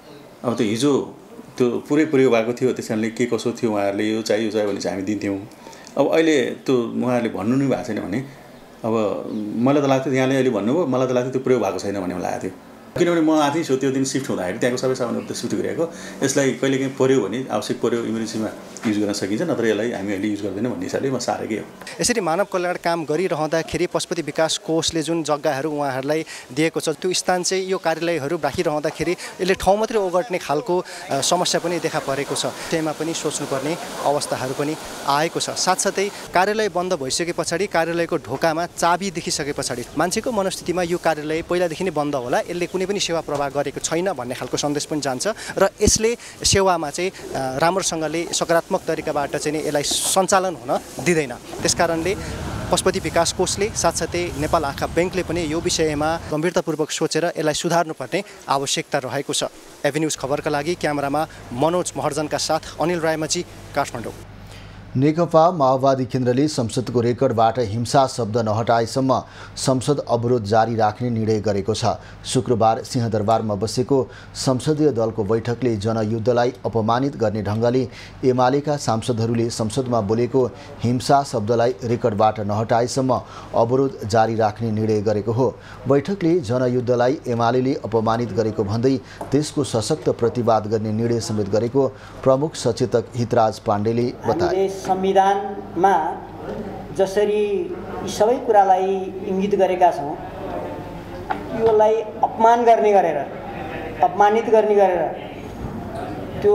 अब त्यो हिजो त्यो पुरै प्रयोग भएको थियो, त्यस कारणले के कसो थियो उहाँहरूले यो चाहियो भने चाहिँ हामी दिन्थ्यौँ। अब अहिले त्यो उहाँहरूले भन्नु नै भएको छैन भने अब मलाई त लाग्थ्यो यहाँले अहिले भन्नुभयो, मलाई त लाग्थ्यो त्यो प्रयोग भएको छैन भन्ने लागेको थियो। किनभने म आफै छु त्यो दिन सिफ्ट हुँदाखेरि त्यहाँको सबै सामानहरू त सिफ्ट गरिरहेको। यसलाई कहिले काहीँ पऱ्यो भने आवश्यक पऱ्यो इमर्जेन्सीमा युज गर्न सकिन्छ, नत्र यसलाई हामी अहिले युज गर्दैनौँ भन्ने हिसाबले म सारेकै हो। यसरी मानव कल्याण काम गरिरहँदाखेरि पशुपति विकास कोषले जुन जग्गाहरू उहाँहरूलाई दिएको छ त्यो स्थान चाहिँ यो कार्यालयहरू राखिरहँदाखेरि यसले ठाउँ मात्रै ओगट्ने खालको समस्या पनि देखा परेको छ। त्यसमा पनि सोच्नुपर्ने अवस्थाहरू पनि आएको छ। साथसाथै कार्यालय बन्द भइसके पछाडि कार्यालयको ढोकामा चाबी देखिसके पछाडि मान्छेको मनस्थितिमा यो कार्यालय पहिलादेखि नै बन्द होला, यसले कुनै पनि सेवा प्रवाह गरेको छैन भन्ने खालको सन्देश पनि जान्छ र यसले सेवामा चाहिँ राम्रोसँगले सकारात्मक तरिकाबाट चाहिँ यसलाई सञ्चालन हुन दिँदैन। त्यसकारणले पशुपति विकास कोषले साथसाथै नेपाल आँखा बैंकले पनि यो विषयमा गम्भीरतापूर्वक सोचेर यसलाई सुधार्नुपर्ने आवश्यकता रहेको छ। एभी न्युज खबरका लागि क्यामेरामा मनोज महर्जनका साथ अनिल रायमाझी, काठमाडौँ। नेकपा माओवादी केन्द्रले संसदको रेकर्डबाट हिंसा शब्द नहटाएसम्म संसद अवरोध जारी राख्ने निर्णय गरेको छ। शुक्रबार सिंहदरबारमा बसेको संसदीय दलको बैठकले जनयुद्धलाई अपमानित गर्ने ढङ्गले एमालेका सांसदहरूले संसदमा बोलेको हिंसा शब्दलाई रेकर्डबाट नहटाएसम्म अवरोध जारी राख्ने निर्णय गरेको हो। बैठकले जनयुद्धलाई एमालेले अपमानित गरेको भन्दै त्यसको सशक्त प्रतिवाद गर्ने निर्णय समेत गरेको प्रमुख सचेतक हितराज पाण्डेले बताए। संविधानमा जसरी यी सबै कुरालाई इङ्गित गरेका छौँ, योलाई अपमानित गर्ने गरेर त्यो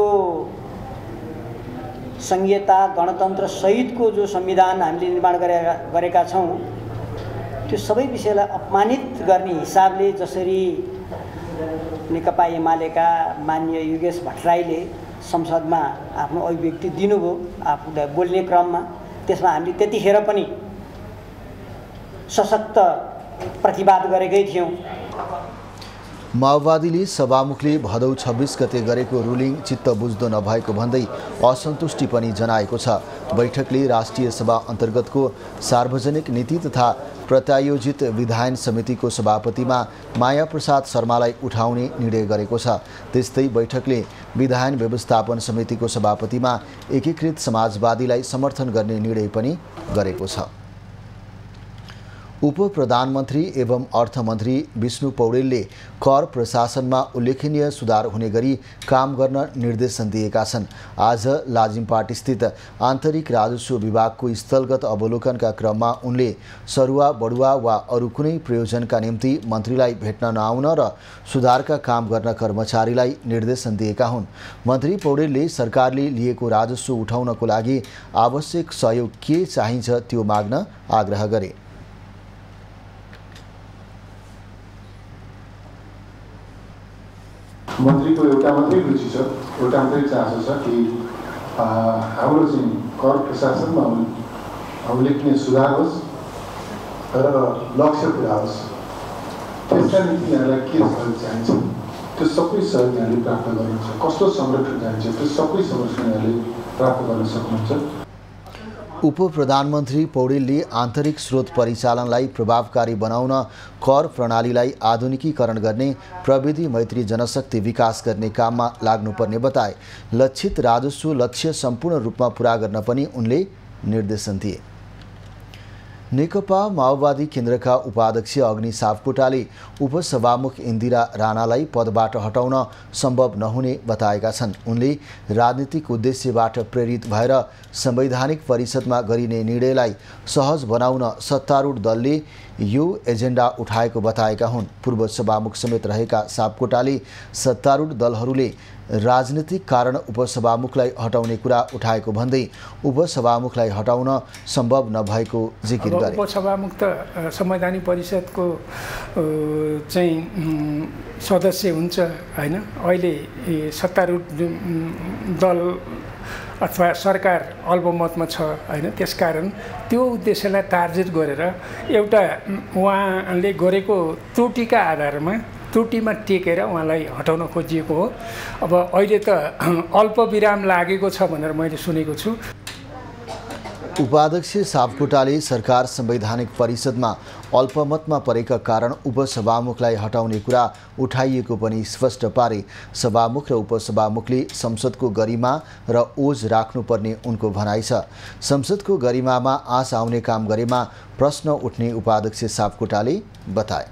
संहिता गणतन्त्र सहितको जो संविधान हामीले निर्माण गरेका छौँ, त्यो सबै विषयलाई अपमानित गर्ने हिसाबले जसरी नेकपा एमालेका माननीय योगेश भट्टराईले संसदमा आफ्नो अभिव्यक्ति दिनुभयो आफूलाई बोल्ने क्रममा, त्यसमा हामीले त्यतिखेर पनि सशक्त प्रतिवाद गरेकै थियौँ। माओवादीले सभामुखले भदौ 26 गते गरेको रुलिङ चित्त बुझ्दो नभएको भन्दै असन्तुष्टि पनि जनाएको छ। बैठकले राष्ट्रिय सभा अन्तर्गतको सार्वजनिक नीति तथा प्रत्यायोजित विधायन समितिको सभापतिमा माया प्रसाद शर्मालाई उठाउने निर्णय गरेको छ। त्यस्तै बैठकले विधायन व्यवस्थापन समितिको सभापतिमा एकीकृत समाजवादीलाई समर्थन गर्ने निर्णय पनि गरेको छ। उप प्रधानमन्त्री एवं अर्थमन्त्री विष्णु पौडेलले कर प्रशासनमा उल्लेखनीय सुधार हुने गरी काम गर्न निर्देशन दिएका छन्। आज लाजिमपाटस्थित आन्तरिक राजस्व विभागको स्थलगत अवलोकनका क्रममा उनले सरुवा बढुवा वा अरू कुनै प्रयोजनका निम्ति मन्त्रीलाई भेट्न नआउन र सुधारका काम गर्न कर्मचारीलाई निर्देशन दिएका हुन्। मन्त्री पौडेलले सरकारले लिएको राजस्व उठाउनको लागि आवश्यक सहयोग के चाहिन्छ त्यो माग्न आग्रह गरे। मन्त्रीको एउटा मात्रै रुचि छ, एउटा मात्रै चाहना छ कि हाम्रो चाहिँ कर प्रशासनमा उल्लेखनीय सुधार होस् र लक्ष्य पुरा होस्। त्यसका निम्ति यहाँलाई के सहयोग चाहिन्छ त्यो सबै सहयोग यहाँले प्राप्त गर्नुहुन्छ। कस्तो संरक्षण चाहिन्छ त्यो सबै संरक्षण यहाँले प्राप्त गर्न सक्नुहुन्छ। उप प्रधानमन्त्री पौडेलले आन्तरिक स्रोत परिचालनलाई प्रभावकारी बनाउन कर प्रणालीलाई आधुनिकीकरण गर्ने प्रविधि मैत्री जनशक्ति विकास गर्ने काममा लाग्नुपर्ने बताए। लक्षित राजस्व लक्ष्य सम्पूर्ण रूपमा पूरा गर्न पनि उनले निर्देशन दिए। नेकपा माओवादी केन्द्रका उपाध्यक्ष अग्नि सापकोटाले उपसभामुख इन्दिरा राणालाई पदबाट हटाउन सम्भव नहुने बताएका छन्। उनले राजनीतिक उद्देश्यबाट प्रेरित भएर संवैधानिक परिषदमा गरिने निर्णयलाई सहज बनाउन सत्तारूढ दलले यो एजेन्डा उठाएको बताएका हुन्। पूर्व सभामुख समेत रहेका सापकोटाले सत्तारूढ दलहरूले राजनीतिक कारण उपसभामुखलाई हटाउने कुरा उठाएको भन्दै उपसभामुखलाई हटाउन सम्भव नभएको जिकिर गरे। उपसभामुख त संवैधानिक परिषदको चाहिँ सदस्य हुन्छ हैन। अहिले सत्तारूढ दल अथवा सरकार अल्पमतमा छ हैन। त्यसकारण त्यो उद्देश्यलाई टार्गेट गरेर एउटा उहाँले गरेको त्रुटिका आधारमा त्रुटिमा टेकेर उहाँलाई हटाउन खोजिएको हो। अब अहिले त अल्पविराम लागेको छ भनेर मैले सुनेको छु। उपाध्यक्ष सापकोटाले सरकार संवैधानिक परिषदमा अल्पमतमा परेका कारण उपसभामुखलाई हटाउने कुरा उठाइएको पनि स्पष्ट पारे। सभामुख र उपसभामुखले संसदको गरिमा र ओज राख्नुपर्ने उनको भनाइ छ। संसदको गरिमामा आँच आउने काम गरेमा प्रश्न उठ्ने उपाध्यक्ष सापकोटाले बताए।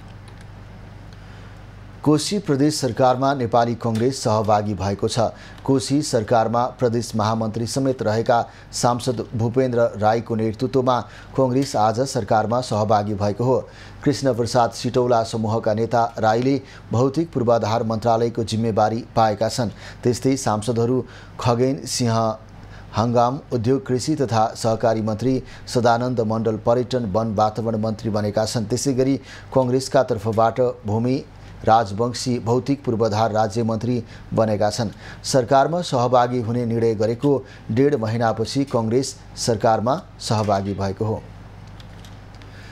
कोशी प्रदेश सरकारमा नेपाली कांग्रेस सहभागी भएको छ। कोशी सरकारमा प्रदेश महामन्त्री समेत रहेका सांसद भूपेन्द्र राईको नेतृत्वमा कांग्रेस आज सरकारमा सहभागी भएको हो। कृष्ण प्रसाद सिटौला समूहका नेता राईले भौतिक पूर्वाधार मन्त्रालयको जिम्मेवारी पाएका छन्। त्यस्तै सांसदहरू खगेन सिंह हंगाम, उद्योग कृषि तथा सहकारी मन्त्री सदानन्द मण्डल पर्यटन वन वातावरण मन्त्री बनेका छन्। त्यसैगरी कांग्रेसका तर्फबाट भूमि राजवंशी भौतिक पूर्वाधार राज्य मन्त्री बनेका छन्। सरकारमा सहभागी हुने निर्णय गरेको 1.5 महिनापछि कांग्रेस सरकारमा सहभागी भएको हो।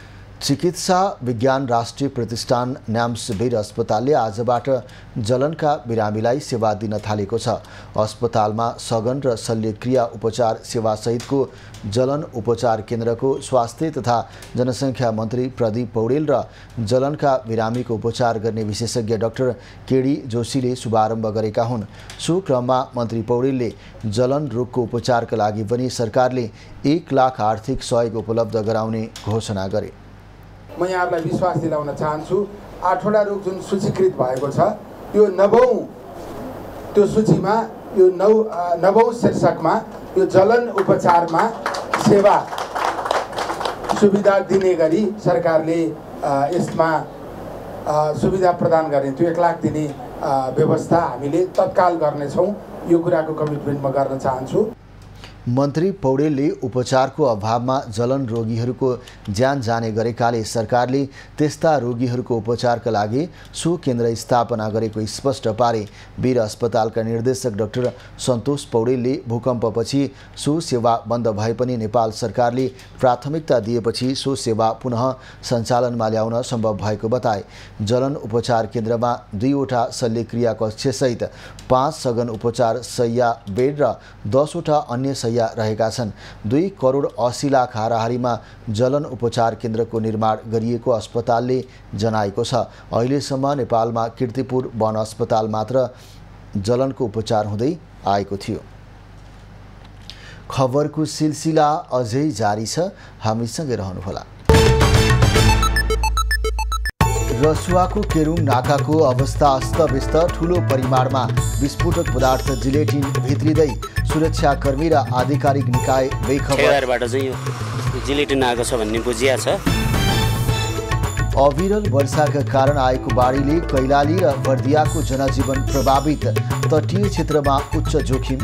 चिकित्सा विज्ञान राष्ट्रिय प्रतिष्ठान न्याम्स वीर अस्पतालले आजबाट जलनका बिरामीलाई सेवा दिन थालेको छ। अस्पतालमा सघन र शल्यक्रिया उपचार सेवासहितको जलन उपचार केन्द्रको स्वास्थ्य तथा जनसङ्ख्या मन्त्री प्रदीप पौडेल र जलनका बिरामीको उपचार गर्ने विशेषज्ञ डाक्टर केडी जोशीले शुभारम्भ गरेका हुन्। सो क्रममा मन्त्री पौडेलले जलन रोगको उपचारका लागि पनि सरकारले 1 लाख आर्थिक सहयोग उपलब्ध गराउने घोषणा गरे। म यहाँहरूलाई विश्वास दिलाउन चाहन्छु 8वटा रोग जुन सूचीकृत भएको छ यो 9औं त्यो सूचीमा यो 9औं शीर्षकमा यो जलन उपचारमा सेवा सुविधा दिने गरी सरकारले यसमा सुविधा प्रदान गर्ने त्यो 1 लाख दिने व्यवस्था हामीले तत्काल गर्नेछौँ। यो कुराको कमिटमेन्ट म गर्न चाहन्छु। मन्त्री पौडेलले उपचारको अभावमा जलन रोगीहरूको ज्यान जाने गरेकाले सरकारले त्यस्ता रोगीहरूको उपचारका लागि सो केन्द्र स्थापना गरेको स्पष्ट पारे। वीर अस्पतालका निर्देशक डाक्टर सन्तोष पौडेलले भूकम्पपछि सो सेवा बन्द भए पनि नेपाल सरकारले प्राथमिकता दिएपछि सो सेवा पुनः सञ्चालनमा ल्याउन सम्भव भएको बताए। जलन उपचार केन्द्रमा 2वटा शल्यक्रिया कक्षसहित 5 सघन उपचार शय्या बेड र 10वटा अन्य शय्या रहेका छन्। 2 करोड 80 लाख हाराहारीमा जलन उपचार केन्द्रको निर्माण गरिएको अस्पतालले जनाएको छ। अहिलेसम्म नेपालमा कीर्तिपुर वन अस्पताल मात्र जलनको उपचार हुँदै आएको थियो। खबरको सिलसिला अझै जारी छ, हामीसँगै रहनुहोला। रसुवाको केरुङ नाकाको अवस्था अस्तव्यस्त, ठूलो परिमाणमा विस्फोटक पदार्थ जिलेटिन भित्रिँदै सुरक्षाकर्मी र आधिकारिक निकाय बेखबरबाट चाहिँ यो जिलेटिन आएको छ भन्ने बुझिया छ। अविरल वर्षाका कारण आएको बाढीले कैलाली र बर्दियाको जनजीवन प्रभावित, तटीय क्षेत्रमा उच्च जोखिम।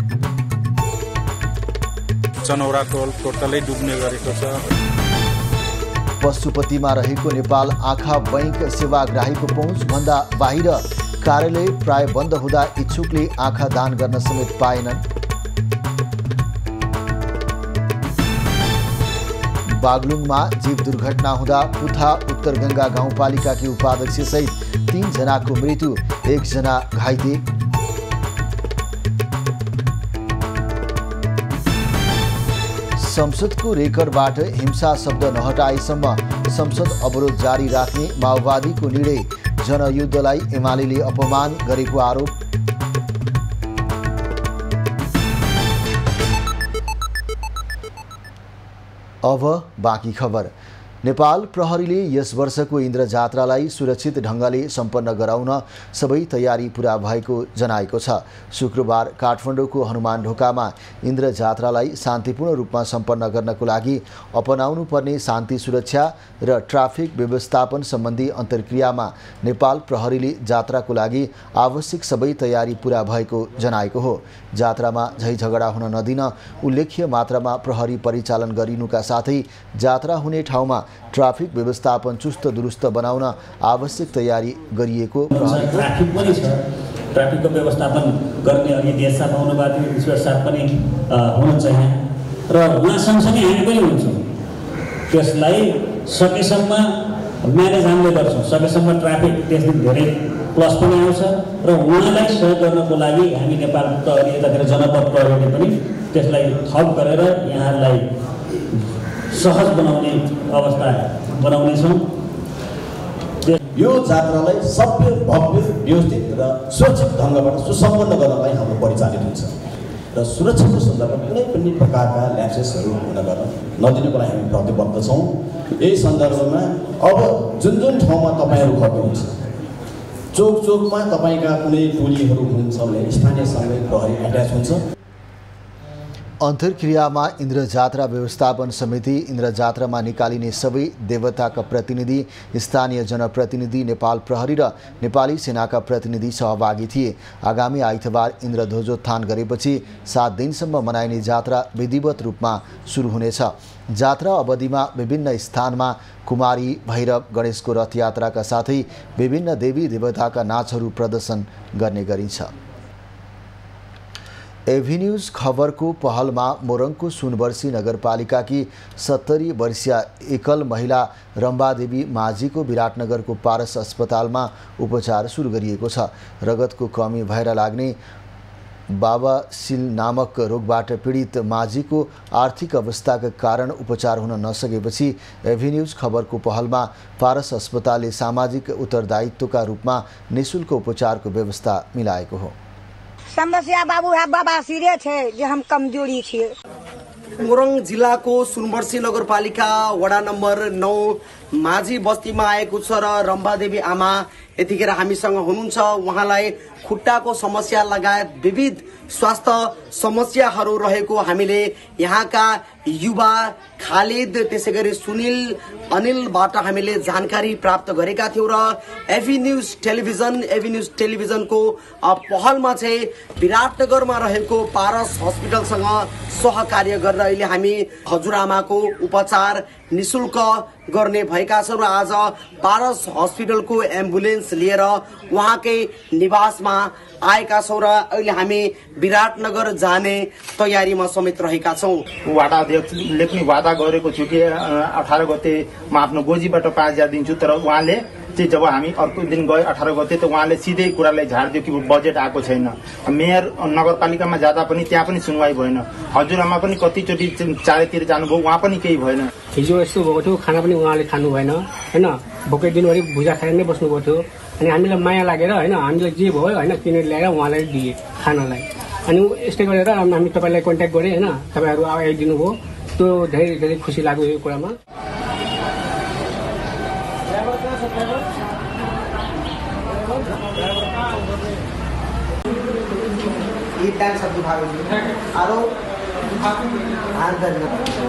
चनौरा टोटलै डुब्ने गरेको छ। पशुपतिमा रहेको नेपाल आँखा बैंक सेवाग्राहीको पहुँचभन्दा बाहिर, कार्यालय प्राय बन्द हुँदा इच्छुकले आँखा दान गर्न समेत पाएनन्। बागलुङमा जीव दुर्घटना हुँदा पुथा उत्तर गङ्गा गाउँपालिकाकी उपाध्यक्षसहित 3 जनाको मृत्यु, 1 जना घाइते। संसदको रेकर्डबाट हिंसा शब्द नहटाएसम्म संसद अवरोध जारी राख्ने माओवादीको निर्णय, जनयुद्धलाई एमालेले अपमान गरेको आरोप। अब बाँकी खबर। नेपाल प्रहरीले यस वर्षको इन्द्र जात्रालाई सुरक्षित ढङ्गले सम्पन्न गराउन सबै तयारी पुरा भएको जनाएको छ। शुक्रबार काठमाडौँको हनुमान ढोकामा इन्द्र जात्रालाई शान्तिपूर्ण रूपमा सम्पन्न गर्नको लागि अपनाउनु पर्ने शान्ति सुरक्षा र ट्राफिक व्यवस्थापन सम्बन्धी अन्तर्क्रियामा नेपाल प्रहरीले जात्राको लागि आवश्यक सबै तयारी पुरा भएको जनाएको हो। जात्रामा झैझगडा हुन नदिन उल्लेख्य मात्रामा प्रहरी परिचालन गरिनुका साथै जात्रा हुने ठाउँमा ट्राफिक व्यवस्थापन चुस्त दुरुस्त बनाउन आवश्यक तयारी गरिएको ट्राफिक पनि छ। ट्राफिकको व्यवस्थापन गर्ने अघि देशमा पाउनुभएको ईश्वर साथ पनि हुनुहुन्छ यहाँ र उहाँ सँगसँगै हामी पनि हुन्छौँ। त्यसलाई सकेसम्म म्यानेज हामीले गर्छौँ। सकेसम्म ट्राफिक त्यसले धेरै प्लस पनि आउँछ र उहाँलाई सहयोग गर्नको लागि हामी नेपाल प्रहरी यतातिर जनपद प्रहरीले पनि त्यसलाई थप गरेर यहाँहरूलाई सहज बनाउने अवस्था बनाउनेछौँ। यो जात्रालाई सभ्य, भव्य, व्यवस्थित र सुरक्षित ढङ्गबाट सुसम्पन्न गर्नलाई हाम्रो परिचालित हुन्छ र सुरक्षाको सन्दर्भमा कुनै पनि प्रकारका ल्याप्सेसहरू हुन गर्न नदिनुको लागि हामी प्रतिबद्ध छौँ। यही सन्दर्भमा अब जुन ठाउँमा तपाईँहरू खट्नुहुन्छ, चोकमा तपाईँका कुनै टोलीहरू हुनुहुन्छ भने स्थानीयसँगै प्रहरी एट्याच हुन्छ। अन्तर्क्रियामा इन्द्र जात्रा व्यवस्थापन समिति, इन्द्र जात्रामा निकालिने सबै देवताका प्रतिनिधि, स्थानीय जनप्रतिनिधि, नेपाल प्रहरी र नेपाली सेनाका प्रतिनिधि सहभागी थिए। आगामी आइतबार इन्द्र ध्वजोत्थान गरेपछि 7 दिनसम्म मनाइने जात्रा विधिवत रूपमा सुरु हुनेछ। जात्रा अवधिमा विभिन्न स्थानमा कुमारी, भैरव, गणेशको रथयात्राका साथै विभिन्न देवी देवताका नाचहरू प्रदर्शन गर्ने गरिन्छ। एभिन्यूज खबरको पहलमा मोरङको सुनवर्सी नगरपालिकाकी 70 वर्षीय एकल महिला रम्बादेवी माझीको विराटनगरको पारस अस्पतालमा उपचार सुरु गरिएको छ। रगतको कमी भएर लाग्ने बाबासिल नामक रोगबाट पीडित माझीको आर्थिक अवस्थाका कारण उपचार हुन नसकेपछि एभिन्यूज खबरको पहलमा पारस अस्पतालले सामाजिक उत्तरदायित्वका रूपमा निःशुल्क उपचारको व्यवस्था मिलाएको हो। समस्या बाबू है बाबा सिरे छे जे हम कमजोरी छे। मोरङ जिल्लाको सुनवर्सी नगरपालिका वडा नम्बर 9 माझी बस्तीमा आएको छ र रम्बादेवी आमा यतिखेर हामीसँग हुनुहुन्छ। उहाँलाई खुट्टाको समस्या लगायत विविध स्वास्थ्य समस्याहरू रहेको हामीले यहाँका युवा खालिद त्यसैगरी सुनिल अनिलबाट हामीले जानकारी प्राप्त गरेका थियौं र एभिन्यूज टेलिभिजनको पहलमा चाहिँ विराटनगरमा रहेको पारस हस्पिटलसँग सहकार्य गरेर अहिले हामी हजुरआमाको उपचार निःशुल्क गर्ने भएका छौं र आज पारस हस्पिटलको एम्बुलेन्स लिएर उहाँकै निवासमा आएका छौं र अहिले हामी विराटनगर जाने तयारीमा समेत रहेका छौं। वाडा अध्यक्षले पनि वादा गरेको छु कि 18 गते म आफ्नो गोजीबाट 5000 दिन्छु, तर उहाँले चाहिँ जब हामी अर्को दिन गए 18 गते त उहाँले सिधै कुरालाई झार्दियो कि बजेट आएको छैन। मेयर नगरपालिकामा जाँदा पनि त्यहाँ पनि सुनवाई भएन। हजुरआमा पनि कतिचोटि चारैतिर जानुभयो, उहाँ पनि केही भएन। हिजो यस्तो भएको थियो, खाना पनि उहाँले खानु भएन हैन, भोकै दिनभरि भुजा खाएर नै बस्नुभएको थियो। अनि हामीलाई माया लागेर हैन हामीलाई जे भयो हैन किनेर ल्याएर उहाँलाई दिए खानालाई। अनि यस्तै गरेर हामी तपाईलाई कन्ट्याक्ट गरे हैन, तपाईहरु आइदिनु भयो, त्यो धेरै धेरै खुसी लाग्यो यो कुरामा। ये टाइम सब दुखावे आरो हाथ दर्द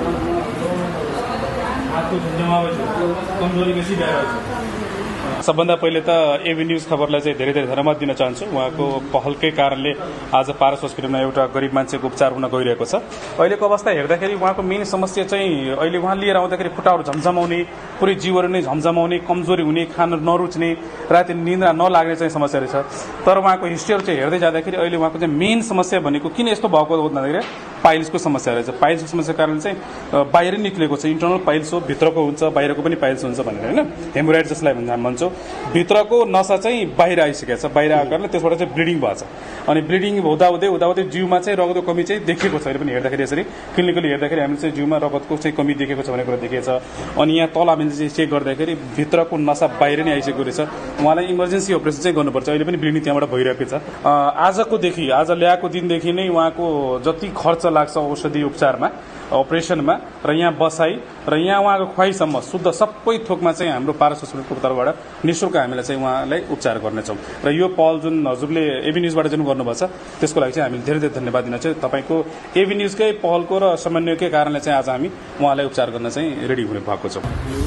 हातको जमावे कमजोरी बेसी भएर सबभन्दा पहिले त एभिन्यूज खबरलाई चाहिँ धेरै धेरै धन्यवाद दिन चाहन्छु। उहाँको पहलकै कारणले आज पारस हस्पिटलमा एउटा गरिब मान्छेको उपचार हुन गइरहेको छ। अहिलेको अवस्था हेर्दाखेरि उहाँको मेन समस्या चाहिँ अहिले उहाँ लिएर आउँदाखेरि खुट्टाहरू झमझमाउने, पुरै जिउहरू नै झमझमाउने, कमजोरी हुने, खान नरुच्ने, राति निन्द्रा नलाग्ने चाहिँ समस्या रहेछ। तर उहाँको हिस्ट्रीहरू चाहिँ हेर्दै जाँदाखेरि अहिले उहाँको चाहिँ मेन समस्या भनेको किन यस्तो भएको भन्दाखेरि पाइल्सको समस्या रहेछ। पाइल्सको समस्या कारण चाहिँ बाहिर निक्लेको छ, इन्टरनल पाइल्स हो, भित्रको हुन्छ बाहिरको पनि पाइल्स हुन्छ भनेर हैन, हेमोराइड जसलाई भन्छौँ। भित्रको नसा चाहिँ बाहिर आइसकेको छ, बाहिर आएको कारणले त्यसबाट चाहिँ ब्लिडिङ भएको छ। अनि ब्लिडिङ हुँदाहुँदै जिउमा चाहिँ रगतको कमी चाहिँ देखिएको छ। अहिले पनि हेर्दाखेरि यसरी क्लिनिकली हेर्दाखेरि हामीले चाहिँ जिउमा रगतको चाहिँ कमी देखेको छ भन्ने कुरा देखिएको छ। अनि यहाँ तल हामीले चाहिँ चेक गर्दाखेरि भित्रको नसा बाहिर नै आइसकेको रहेछ। उहाँलाई इमर्जेन्सी अपरेसन चाहिँ गर्नुपर्छ। अहिले पनि ब्लिडिङ त्यहाँबाट भइरहेको छ। आज ल्याएको दिनदेखि नै उहाँको जति खर्च लाग्छ औषधि उपचारमा, अपरेसनमा र यहाँ बसाई र यहाँ उहाँको खुवाईसम्म शुद्ध सबै थोकमा चाहिँ हाम्रो पारस हस्पिटलको तर्फबाट निःशुल्क हामीले चाहिँ उहाँलाई उपचार गर्नेछौँ। र यो पहल जुन हजुरले एभिन्यूजबाट जुन गर्नुभएको छ त्यसको लागि चाहिँ हामीले धेरै धेरै धन्यवाद दिन चाहिँ तपाईँको एभिन्यूजकै पहलको र समन्वयकै कारणले चाहिँ आज हामी उहाँलाई उपचार गर्न चाहिँ रेडी हुने भएको छौँ।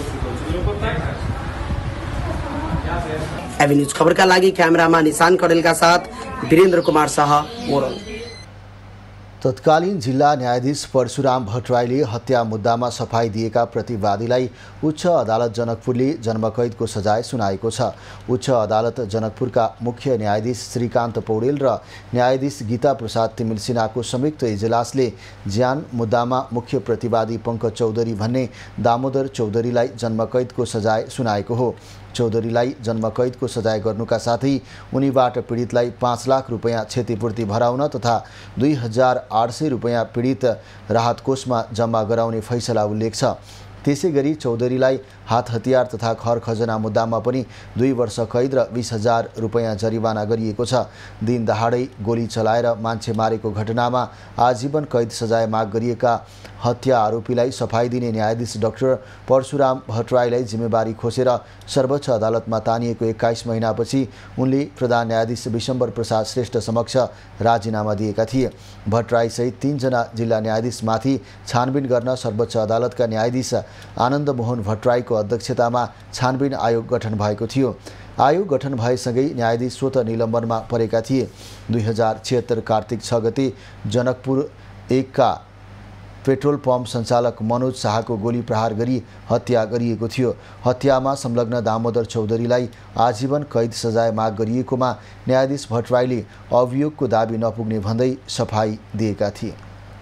एभिन्यूज खबरका लागि क्यामेरामा निशान कडेलका साथ वीरेन्द्र कुमार शाह, मोरङ। तत्कालीन जिल्ला न्यायाधीश परशुराम भट्टराईले हत्या मुद्दामा सफाई दिएका प्रतिवादीलाई उच्च अदालत जनकपुरले जन्मकैदको सजाय सुनाएको छ। उच्च अदालत जनकपुरका मुख्य न्यायाधीश श्रीकान्त पौडेल र न्यायाधीश गीता प्रसाद तिमिल सिन्हाको संयुक्त इजलासले ज्यान मुद्दामा मुख्य प्रतिवादी पङ्कज चौधरी भन्ने दामोदर चौधरीलाई जन्मकैदको सजाय सुनाएको हो। चौधरीलाई जन्मकैदको सजाय गर्नुका साथै उनीबाट पीडितलाई 5 लाख रुपैयाँ क्षतिपूर्ति भराउन तथा 2800 रुपैयाँ पीडित राहत कोषमा जम्मा गराउने फैसला उल्लेख छ। त्यसैगरी चौधरीलाई हात हतियार तथा घर खजना मुद्दामा पनि 2 वर्ष कैद र 20,000 रुपैयाँ जरिवाना गरिएको छ। दिन दहाडै गोली चलाएर मान्छे मारेको घटनामा आजीवन कैद सजाय माग गरिएका हत्या आरोपीलाई सफाई दिने न्यायाधीश डाक्टर परशुराम भट्टराईलाई जिम्मेवारी खोसेर सर्वोच्च अदालतमा तानिएको 21 महिनापछि उनले प्रधान न्यायाधीश विशम्बर प्रसाद श्रेष्ठ समक्ष राजीनामा दिएका थिए। भट्टराईसहित 3 जना जिल्ला न्यायाधीशमाथि छानबिन गर्न सर्वोच्च अदालतका न्यायाधीश आनन्द मोहन भट्टराईको अध्यक्षतामा छानबिन आयोग गठन भएको थियो। आयोग गठन भएसँगै न्यायाधीश स्वत निलम्बनमा परेका थिए। 2076 कार्तिक 6 गते जनकपुर 1 का पेट्रोल पम्प सञ्चालक मनोज शाहको गोली प्रहार गरी हत्या गरिएको थियो। हत्यामा संलग्न दामोदर चौधरीलाई आजीवन कैद सजाय माग गरिएकोमा न्यायाधीश भट्टराईले अभियोगको दाबी नपुग्ने भन्दै सफाई दिएका थिए।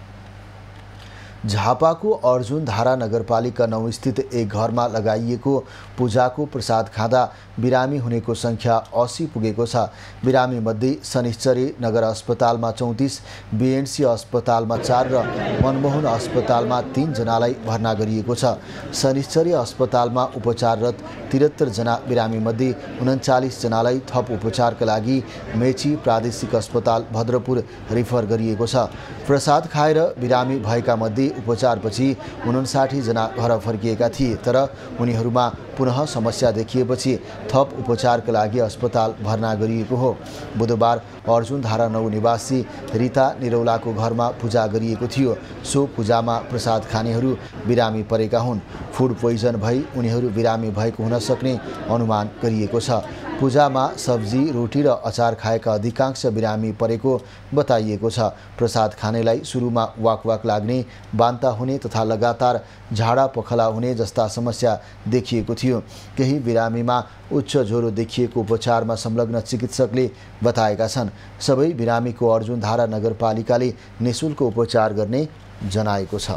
झापाको अर्जुनधारा नगरपालिका 9 स्थित एक घरमा लगाइएको पूजाको प्रसाद खाँदा बिरामी हुनेको संख्या 80 पुगेको छ। बिरामी मध्ये शनिश्चरी नगर अस्पतालमा 34, बीएनसी अस्पतालमा 4 र मनमोहन अस्पतालमा 3 जनालाई भर्ना गरिएको छ। शनिश्चरी अस्पतालमा उपचाररत 73 जना बिरामी मध्ये 39 जनालाई थप उपचारका लागि मेची प्रादेशिक अस्पताल भद्रपुर रिफर गरिएको छ। प्रसाद खाएर बिरामी भएका मध्ये उपचारपछि 59 जना घर फर्किएका थिए, तर उनीहरूमा पुनः समस्या देखिएपछि थप उपचारका लागि अस्पताल भर्ना गरिएको हो। बुधबार अर्जुनधारा 9 निवासी रिता निरौलाको घरमा पूजा गरिएको थियो। सो पूजामा प्रसाद खानेहरू बिरामी परेका हुन्। फुड पोइजन भई उनीहरू बिरामी भएको हुन सक्ने अनुमान गरिएको छ। पूजामा सब्जी, रोटी र अचार खाएका अधिकांश बिरामी परेको बताइएको छ। प्रसाद खानेलाई सुरुमा वाकवाक लाग्ने, बान्ता हुने तथा लगातार झाडा पखला हुने जस्ता समस्या देखिएको थियो। केही बिरामीमा उच्च ज्वरो देखिएको उपचारमा संलग्न चिकित्सकले बताएका छन्। सबै बिरामीको अर्जुनधारा नगरपालिकाले निःशुल्क उपचार गर्ने जनाएको छ।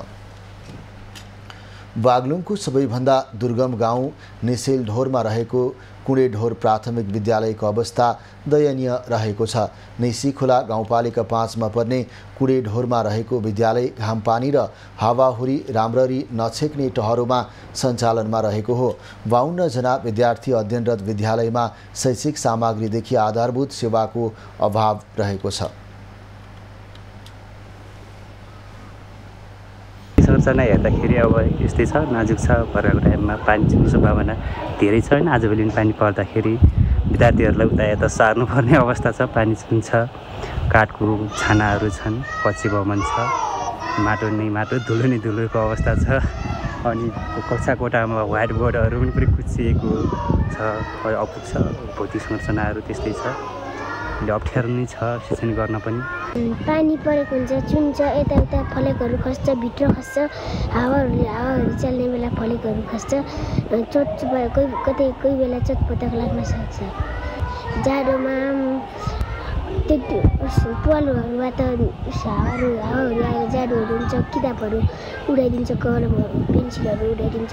बागलुङको सबैभन्दा दुर्गम गाउँ निसेलढोरमा रहेको कुडेढोर प्राथमिक विद्यालयको अवस्था दयनीय रहेको छ। निसीखोला गाउँपालिका 5 मा पर्ने कुडेढोरमा रहेको विद्यालय घामपानी र हावाहुरी राम्ररी नछेक्ने टहरोमा सञ्चालनमा रहेको हो। 52 जना विद्यार्थी अध्ययनरत विद्यालयमा शैक्षिक सामग्रीदेखि आधारभूत सेवाको अभाव रहेको छ। संरचना हेर्दाखेरि अब यस्तै छ, नाजुक छ। बर्खाको टाइममा पानी छिर्ने सम्भावना धेरै छ होइन। आजभोलि पनि पानी पर्दाखेरि विद्यार्थीहरूलाई उता यता सार्नुपर्ने अवस्था छ। पानी छुन्छ, काठको छानाहरू छन्, कच्ची भवन छ, माटो नै माटो, धुलो नै धुलोको अवस्था छ। अनि कक्षा कोठामा व्हाइट बोर्डहरू पनि पुरै कुच्चिएको छ, अपुग छ। भौतिक संरचनाहरू त्यस्तै छ, अप्ठ्यारो नै छ शिक्षण गर्न पनि। पानी परेको हुन्छ, चुन्छ, यताउता फलेकहरू खस्छ, भित्र खस्छ, हावाहरू चल्ने बेला फलेकहरू खस्छ, कोही बेला चटपटक लाग्न सक्छ। जाडोमा त्यो पालोहरूबाट हावाहरू आएर जाडोहरू हुन्छ, किताबहरू उडाइदिन्छ, कलमहरू पेन्सिलहरू उडाइदिन्छ।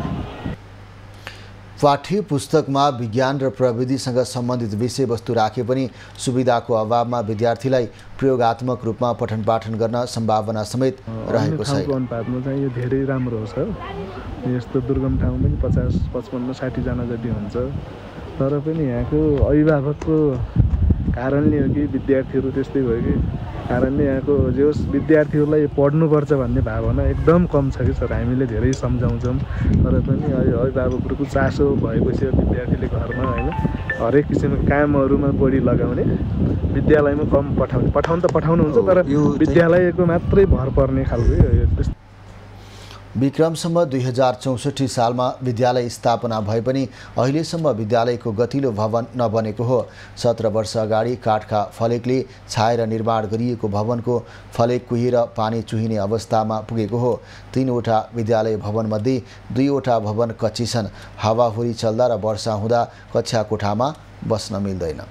पाठ्य पुस्तकमा विज्ञान र प्रविधिसँग सम्बन्धित विषयवस्तु राखे पनि सुविधाको अभावमा विद्यार्थीलाई प्रयोगात्मक रूपमा पठन पाठन गर्न सम्भावना समेत रहेको छ। अनुपातमा चाहिँ यो धेरै राम्रो छ। यस्तो दुर्गम ठाउँ पनि 50, 55, 60 जना जति हुन्छ, तर पनि यहाँको अभिभावकको कारणले हो कि विद्यार्थीहरू त्यस्तै भयो कि कारणले यहाँको जे होस् विद्यार्थीहरूलाई पढ्नुपर्छ भन्ने भावना एकदम कम छ कि सर। हामीले धेरै सम्झाउँछौँ, तर पनि अभिभावकहरूको चासो भएपछि विद्यार्थीले घरमा होइन हरेक किसिमको कामहरूमा बढी लगाउने, विद्यालयमा कम पठाउनु त पठाउनुहुन्छ, तर विद्यालयको मात्रै भर पर्ने खालको। विक्रमसम्म 2064 सालमा विद्यालय स्थापना भए पनि अहिलेसम्म विद्यालयको गतिलो भवन नबनेको हो। 17 वर्ष अगाडि काठका फलेकले छाएर निर्माण गरिएको भवनको फलेक कुहिएर पानी चुहिने अवस्थामा पुगेको हो। 3 वटा विद्यालय भवनमध्ये 2 वटा भवन कच्ची छन्। हावाहुरी चल्दा र वर्षा हुँदा कक्षा कोठामा बस्न मिल्दैन।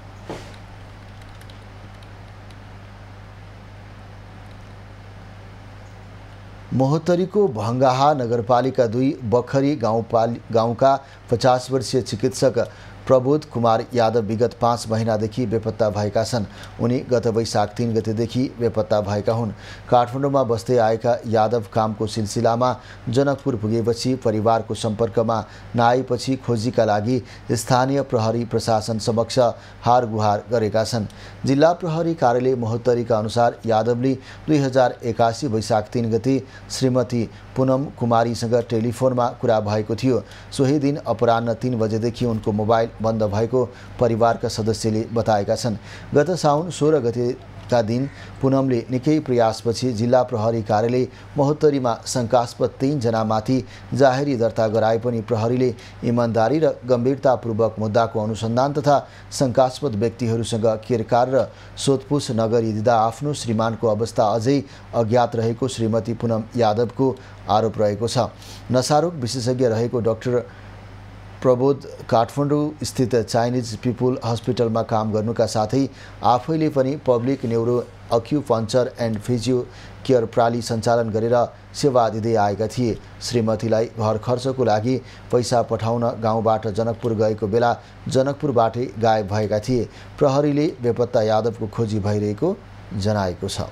महोत्तरीको भङ्गाहा नगरपालिका 2 बखरी गाउँका 50 वर्षीय चिकित्सक प्रबोध कुमार यादव विगत 5 महिनादेखि बेपत्ता भएका छन्। उनी गत वैशाख 3 गतेदेखि बेपत्ता भएका हुन्। काठमाडौँमा बस्दै आएका यादव कामको सिलसिलामा जनकपुर पुगेपछि परिवारको सम्पर्कमा नआएपछि खोजीका लागि स्थानीय प्रहरी प्रशासन समक्ष हारगुहार गरेका छन्। जिल्ला प्रहरी कार्यालय महोत्तरीका अनुसार यादवले 2081 वैशाख 3 गते श्रीमती पुनम कुमारीसँग टेलिफोनमा कुरा भएको थियो। सोही दिन अपराह्न 3 बजेदेखि उनको मोबाइल बन्द भएको परिवारका सदस्यले बताएका छन्। गत साउन 16 गते का दिन पुनमले निकै प्रयासपछि जिल्ला प्रहरी कार्यालय महोत्तरीमा शङ्कास्पद 3 जनामाथि जाहेरी दर्ता गराए पनि प्रहरीले इमानदारी र गम्भीरतापूर्वक मुद्दाको अनुसन्धान तथा शङ्कास्पद व्यक्तिहरूसँग केरकार र सोधपुछ नगरिदिँदा आफ्नो श्रीमानको अवस्था अझै अज्ञात रहेको श्रीमती पुनम यादवको आरोप रहेको छ। नशारोग विशेषज्ञ रहेको डाक्टर प्रबोध काठमाडौँ स्थित चाइनिज पिपुल हस्पिटलमा काम गर्नुका साथै आफैले पनि public neuro acupuncture and physio care प्रणाली सञ्चालन गरेर सेवा दिँदै आएका थिए। श्रीमतीलाई घर खर्चको लागि पैसा पठाउन गाउँबाट जनकपुर गएको बेला जनकपुरबाटै गायब भएका थिए। प्रहरीले बेपत्ता यादवको खोजी भइरहेको जनाएको छ।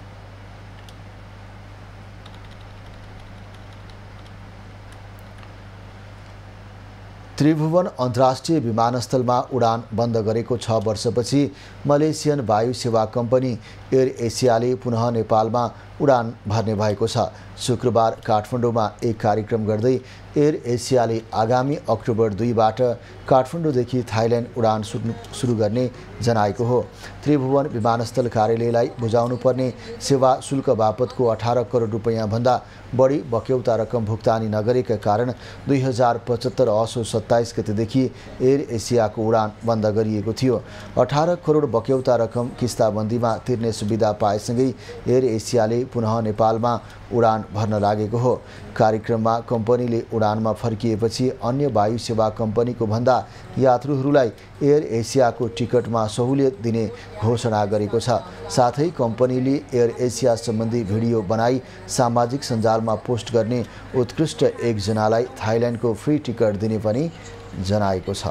त्रिभुवन अन्तर्राष्ट्रिय विमानस्थलमा उडान बन्द गरेको 6 वर्षपछि मलेसियन वायु सेवा कम्पनी एयर एसियाले पुनः नेपालमा उडान भर्ने भएको छ। शुक्रबार काठमाडौँमा एक कार्यक्रम गर्दै एयर एसियाले आगामी अक्टोबर 2बाट काठमाडौँदेखि थाइल्यान्ड उडान सुरु गर्ने जनाएको हो। त्रिभुवन विमानस्थल कार्यालयलाई बुझाउनुपर्ने सेवा शुल्क बापतको 18 करोड रुपैयाँ भन्दा बढी बक्यौता रकम भुक्तानी नगरेका कारण 2075 असोज 27 गतेदेखि एयर एसियाको उडान बन्द गरिएको थियो। 18 करोड बक्यौता रकम किस्ताबन्दीमा तिर्ने सुविधा पाएसँगै एयर एसियाले पुनः नेपालमा उडान भर्न लागेको हो। कार्यक्रममा कम्पनीले उडानमा फर्किएपछि अन्य वायु सेवा कम्पनीको भन्दा यात्रुहरूलाई एयर एसियाको टिकटमा सहुलियत दिने घोषणा गरेको छ। साथै कम्पनीले एयर एसिया सम्बन्धी भिडियो बनाई सामाजिक सञ्जालमा पोस्ट गर्ने उत्कृष्ट एकजनालाई थाइल्यान्डको फ्री टिकट दिने पनि जनाएको छ।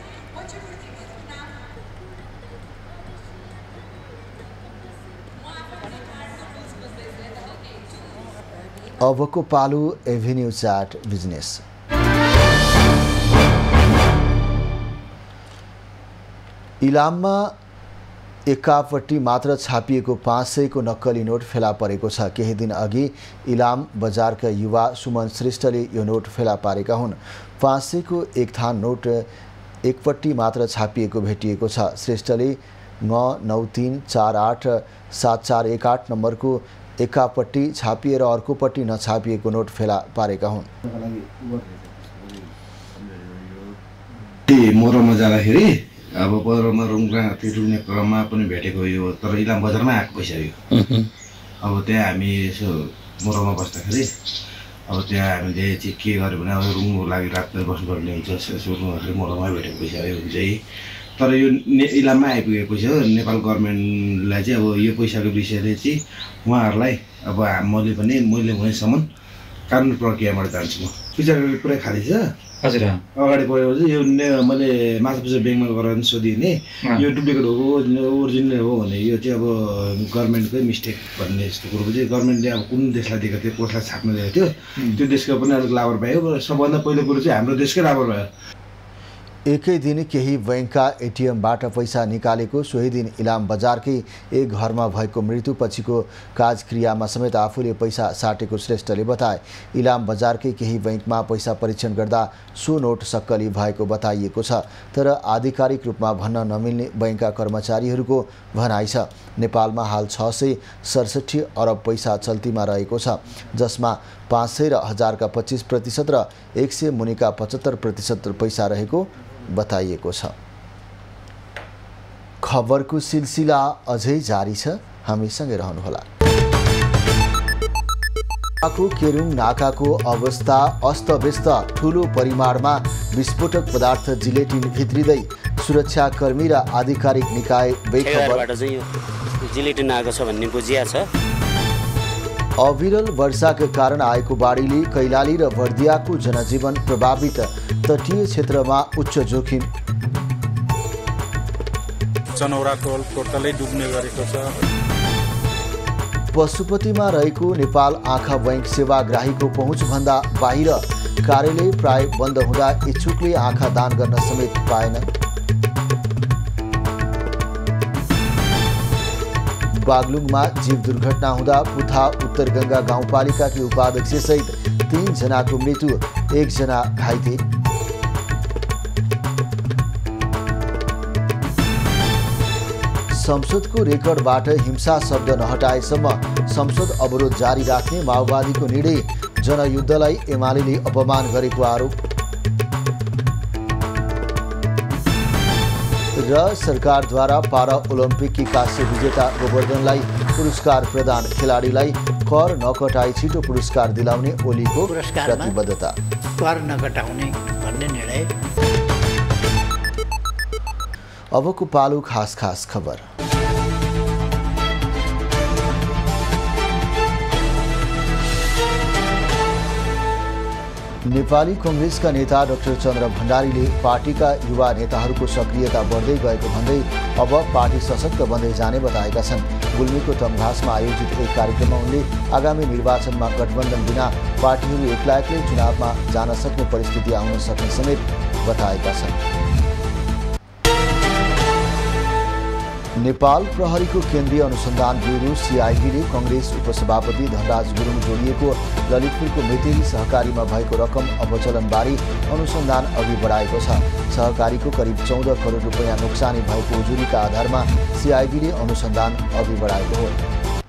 अबको पालो एभेन्यू च्याट बिजनेस। इलाममा एकापट्टि मात्र छापिएको 500 को नक्कली नोट फेला परेको छ। केही दिन अघि इलाम बजारका युवा सुमन श्रेष्ठले यो नोट फेला पारेका हुन्। 500 को एक थान नोट एकपट्टि मात्र छापिएको भेटिएको छ। श्रेष्ठले 993487418 नम्बरको एकापट्टि छापिएर अर्कोपट्टि नछापिएको नोट फेला पारेका हुन्। मोरमा जाँदाखेरि अब बजारमा रुम्ने क्रममा पनि भेटेको यो, तर इलाम बजारमा आएको पैसा यो। अब त्यहाँ हामी यसो मोरमा बस्दाखेरि अब त्यहाँ हामीले चाहिँ के गर्यो भने अब रुमको लागि रातभरि बस्नुपर्ने हुन्छ। सोध्दाखेरि मोरमै भेटेको पैसा यो हुन्छ है। तर यो इलाममा आइपुगेको पैसा हो। नेपाल गभर्मेन्टलाई चाहिँ अब यो पैसाको विषयले चाहिँ उहाँहरूलाई अब मैले भनेसम्म कानुन प्रक्रियाबाट जान्छु। म विचार पुरै खाली छ। हजुर अगाडि बढेको चाहिँ यो मैले माछापुच्छा ब्याङ्कमा गएर सोधिएँ नि यो डुप्लिकेट हो ओरिजिनल हो भने यो चाहिँ अब गभर्मेन्टकै मिस्टेक भन्ने यस्तो कुरो चाहिँ गभर्मेन्टले अब कुन देशलाई दिएको थियो कसलाई छाप्न दिएको थियो त्यो देशको पनि अलिक लापरवाही हो। सबभन्दा पहिलो कुरो चाहिँ हाम्रो देशकै लापरवाही हो। एकै दिन केही बैंकका एटिएमबाट पैसा निकालेको सोही दिन इलाम बजारकै एक घरमा भएको मृत्युपछिको काजक्रियामा समेत आफूले पैसा साटेको श्रेष्ठले बताए। इलाम बजारकै केही बैंकमा पैसा परीक्षण गर्दा सो नोट सक्कली भएको बताइएको छ। तर आधिकारिक रूपमा भन्न नमिल्ने बैंकका कर्मचारीहरूको भनाइ छ। नेपालमा हाल 667 अरब पैसा चल्तीमा रहेको छ, जसमा 500 र 1000 का 25% र 100 मुनिका 75% पैसा रहेको बताइएको छ। खबरको सिलसिला अझै जारी छ, हामीसँगै रहनुहोला। केरुङ नाकाको अवस्था अस्तव्यस्त, ठूलो परिमाणमा विस्फोटक पदार्थ जिलेटिन भित्रिँदै सुरक्षाकर्मी र आधिकारिक निकाय बेखबर जिलेटिन आएको छ भन्ने बुझिया छ। अविरल वर्षाका कारण आएको बाढीले कैलाली र बर्दियाको जनजीवन प्रभावित, तटीय क्षेत्रमा उच्च जोखिम। चनौरा टोल टोटलै डुब्ने गरेको छ। पशुपतिमा रहेको नेपाल आँखा बैंक सेवाग्राहीको पहुँचभन्दा बाहिर, कार्यालय प्राय बन्द हुँदा इच्छुकले आँखा दान गर्न समेत पाएन। बागलुङमा जीव दुर्घटना हुँदा पुथा उत्तर गंगा गाउँपालिकाकी उपाध्यक्ष सहित 3 जनाको मृत्यु, 1 जना घाइते। संसदको रेकर्डबाट हिंसा शब्द नहटाएसम्म संसद अवरोध जारी राख्ने माओवादीको निर्णय। जनयुद्धलाई एमालेले अपमान गरेको आरोप। र सरकारद्वारा पारा ओलम्पिककी काँस्य विजेता गोवर्धनलाई पुरस्कार प्रदान। खेलाडीलाई कर नकटाई छिटो पुरस्कार दिलाउने ओलीको प्रतिबद्धता। कर नकटाउने भन्ने निर्णय। अबको पालो खास खबर। नेपाली कांग्रेसका नेता डाक्टर चन्द्र भण्डारीले पार्टीका युवा नेताहरूको सक्रियता बढ्दै गएको भन्दै अब पार्टी सशक्त बन्दै जाने बताएका छन्। गुल्मीको तमघासमा आयोजित एक कार्यक्रममा उनले आगामी निर्वाचनमा गठबन्धन बिना पार्टीहरू एक्लै चुनावमा जान सक्ने परिस्थिति आउन सक्ने समेत बताएका छन्। नेपाल प्रहरीको केन्द्रीय अनुसन्धान ब्युरो सीआईबीले कांग्रेस उपसभापति धनराज गुरुङ जोडिएको ललितपुरको मेटेरी सहकारीमा भएको रकम अपचलनबारे अनुसन्धान अघि बढाएको छ। सहकारीको करिब 14 करोड रुपैयाँ नोक्सानी भएको उजुरीका आधारमा सीआईबीले अनुसन्धान अघि बढाएको हो।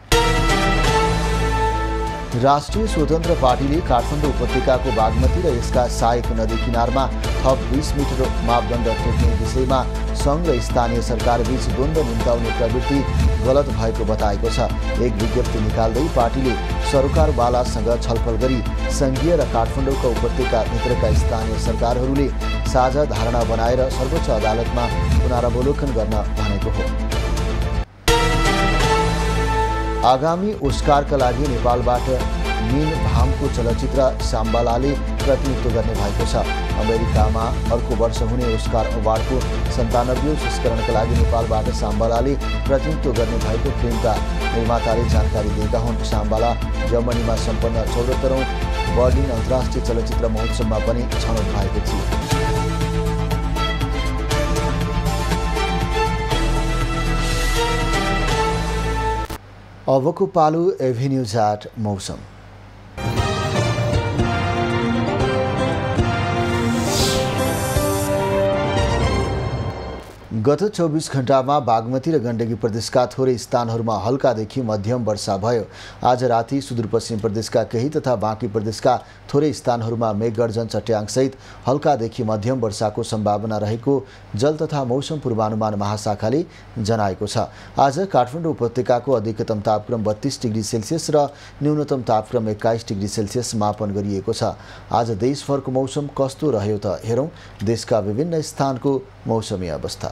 राष्ट्रिय स्वतन्त्र पार्टीले काठमाडौँ उपत्यकाको बागमती र यसका सहायक नदी किनारमा थप 20 मिटर मापदण्ड तोक्ने विषयमा सङ्घ र स्थानीय सरकारबीच द्वन्द्व निम्ताउने प्रवृत्ति गलत भएको बताएको छ। एक विज्ञप्ति निकाल्दै पार्टीले सरकारवालासँग छलफल गरी सङ्घीय र काठमाडौँका उपत्यकाभित्रका स्थानीय सरकारहरूले साझा धारणा बनाएर सर्वोच्च अदालतमा पुनरावलोकन गर्न भनेको हो। आगामी ओस्कारका लागि नेपालबाट मिन भामको चलचित्र साम्बालाले प्रतिनिधित्व गर्ने भएको छ। अमेरिकामा अर्को वर्ष हुने ओस्कार अवार्डको 97औं संस्करणका लागि नेपालबाट साम्बालाले प्रतिनिधित्व गर्ने भएको फिल्मका निर्माताले जानकारी दिएका हुन्। साम्बाला जर्मनीमा सम्पन्न 74औं बर्लिन अन्तर्राष्ट्रिय चलचित्र महोत्सवमा पनि छनौट भएको थियो। अबको पालो एभेन्यूज एट मौसम। गत 24 घण्टामा बागमती र गण्डकी प्रदेशका थोरै स्थानहरूमा हल्कादेखि मध्यम वर्षा भयो। आज राति सुदूरपश्चिम प्रदेशका केही तथा बाँकी प्रदेशका थोरै स्थानहरूमा मेघगर्जन चट्याङसहित हल्कादेखि मध्यम वर्षाको सम्भावना रहेको जल तथा मौसम पूर्वानुमान महाशाखाले जनाएको छ। आज काठमाडौँ उपत्यकाको अधिकतम तापक्रम 32 डिग्री सेल्सियस र न्यूनतम तापक्रम 21 डिग्री सेल्सियस मापन गरिएको छ। आज देशभरको मौसम कस्तो रह्यो त हेरौँ देशका विभिन्न स्थानको मौसमी अवस्था।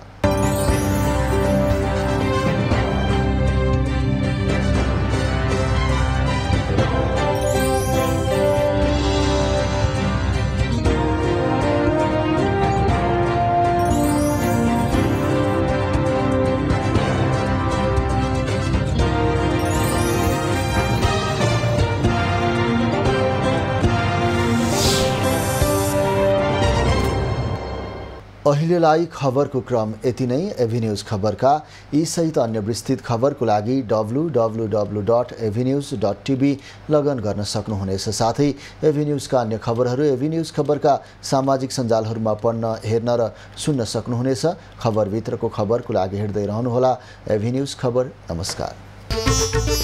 अहिलेलाई खबरको क्रम यति नै। एभेन्यूज खबरका यी सहित अन्य विस्तृत खबरको लागि www.avenews.tv लगइन गर्न सक्नुहुनेछ। साथै एभेन्यूजका अन्य खबरहरू एभेन्यूज खबरका सामाजिक सञ्जालहरूमा पढ्न, हेर्न र सुन्न सक्नुहुनेछ। खबरभित्रको खबरको लागि हेर्दै रहनुहोला एभेन्यूज खबर। नमस्कार।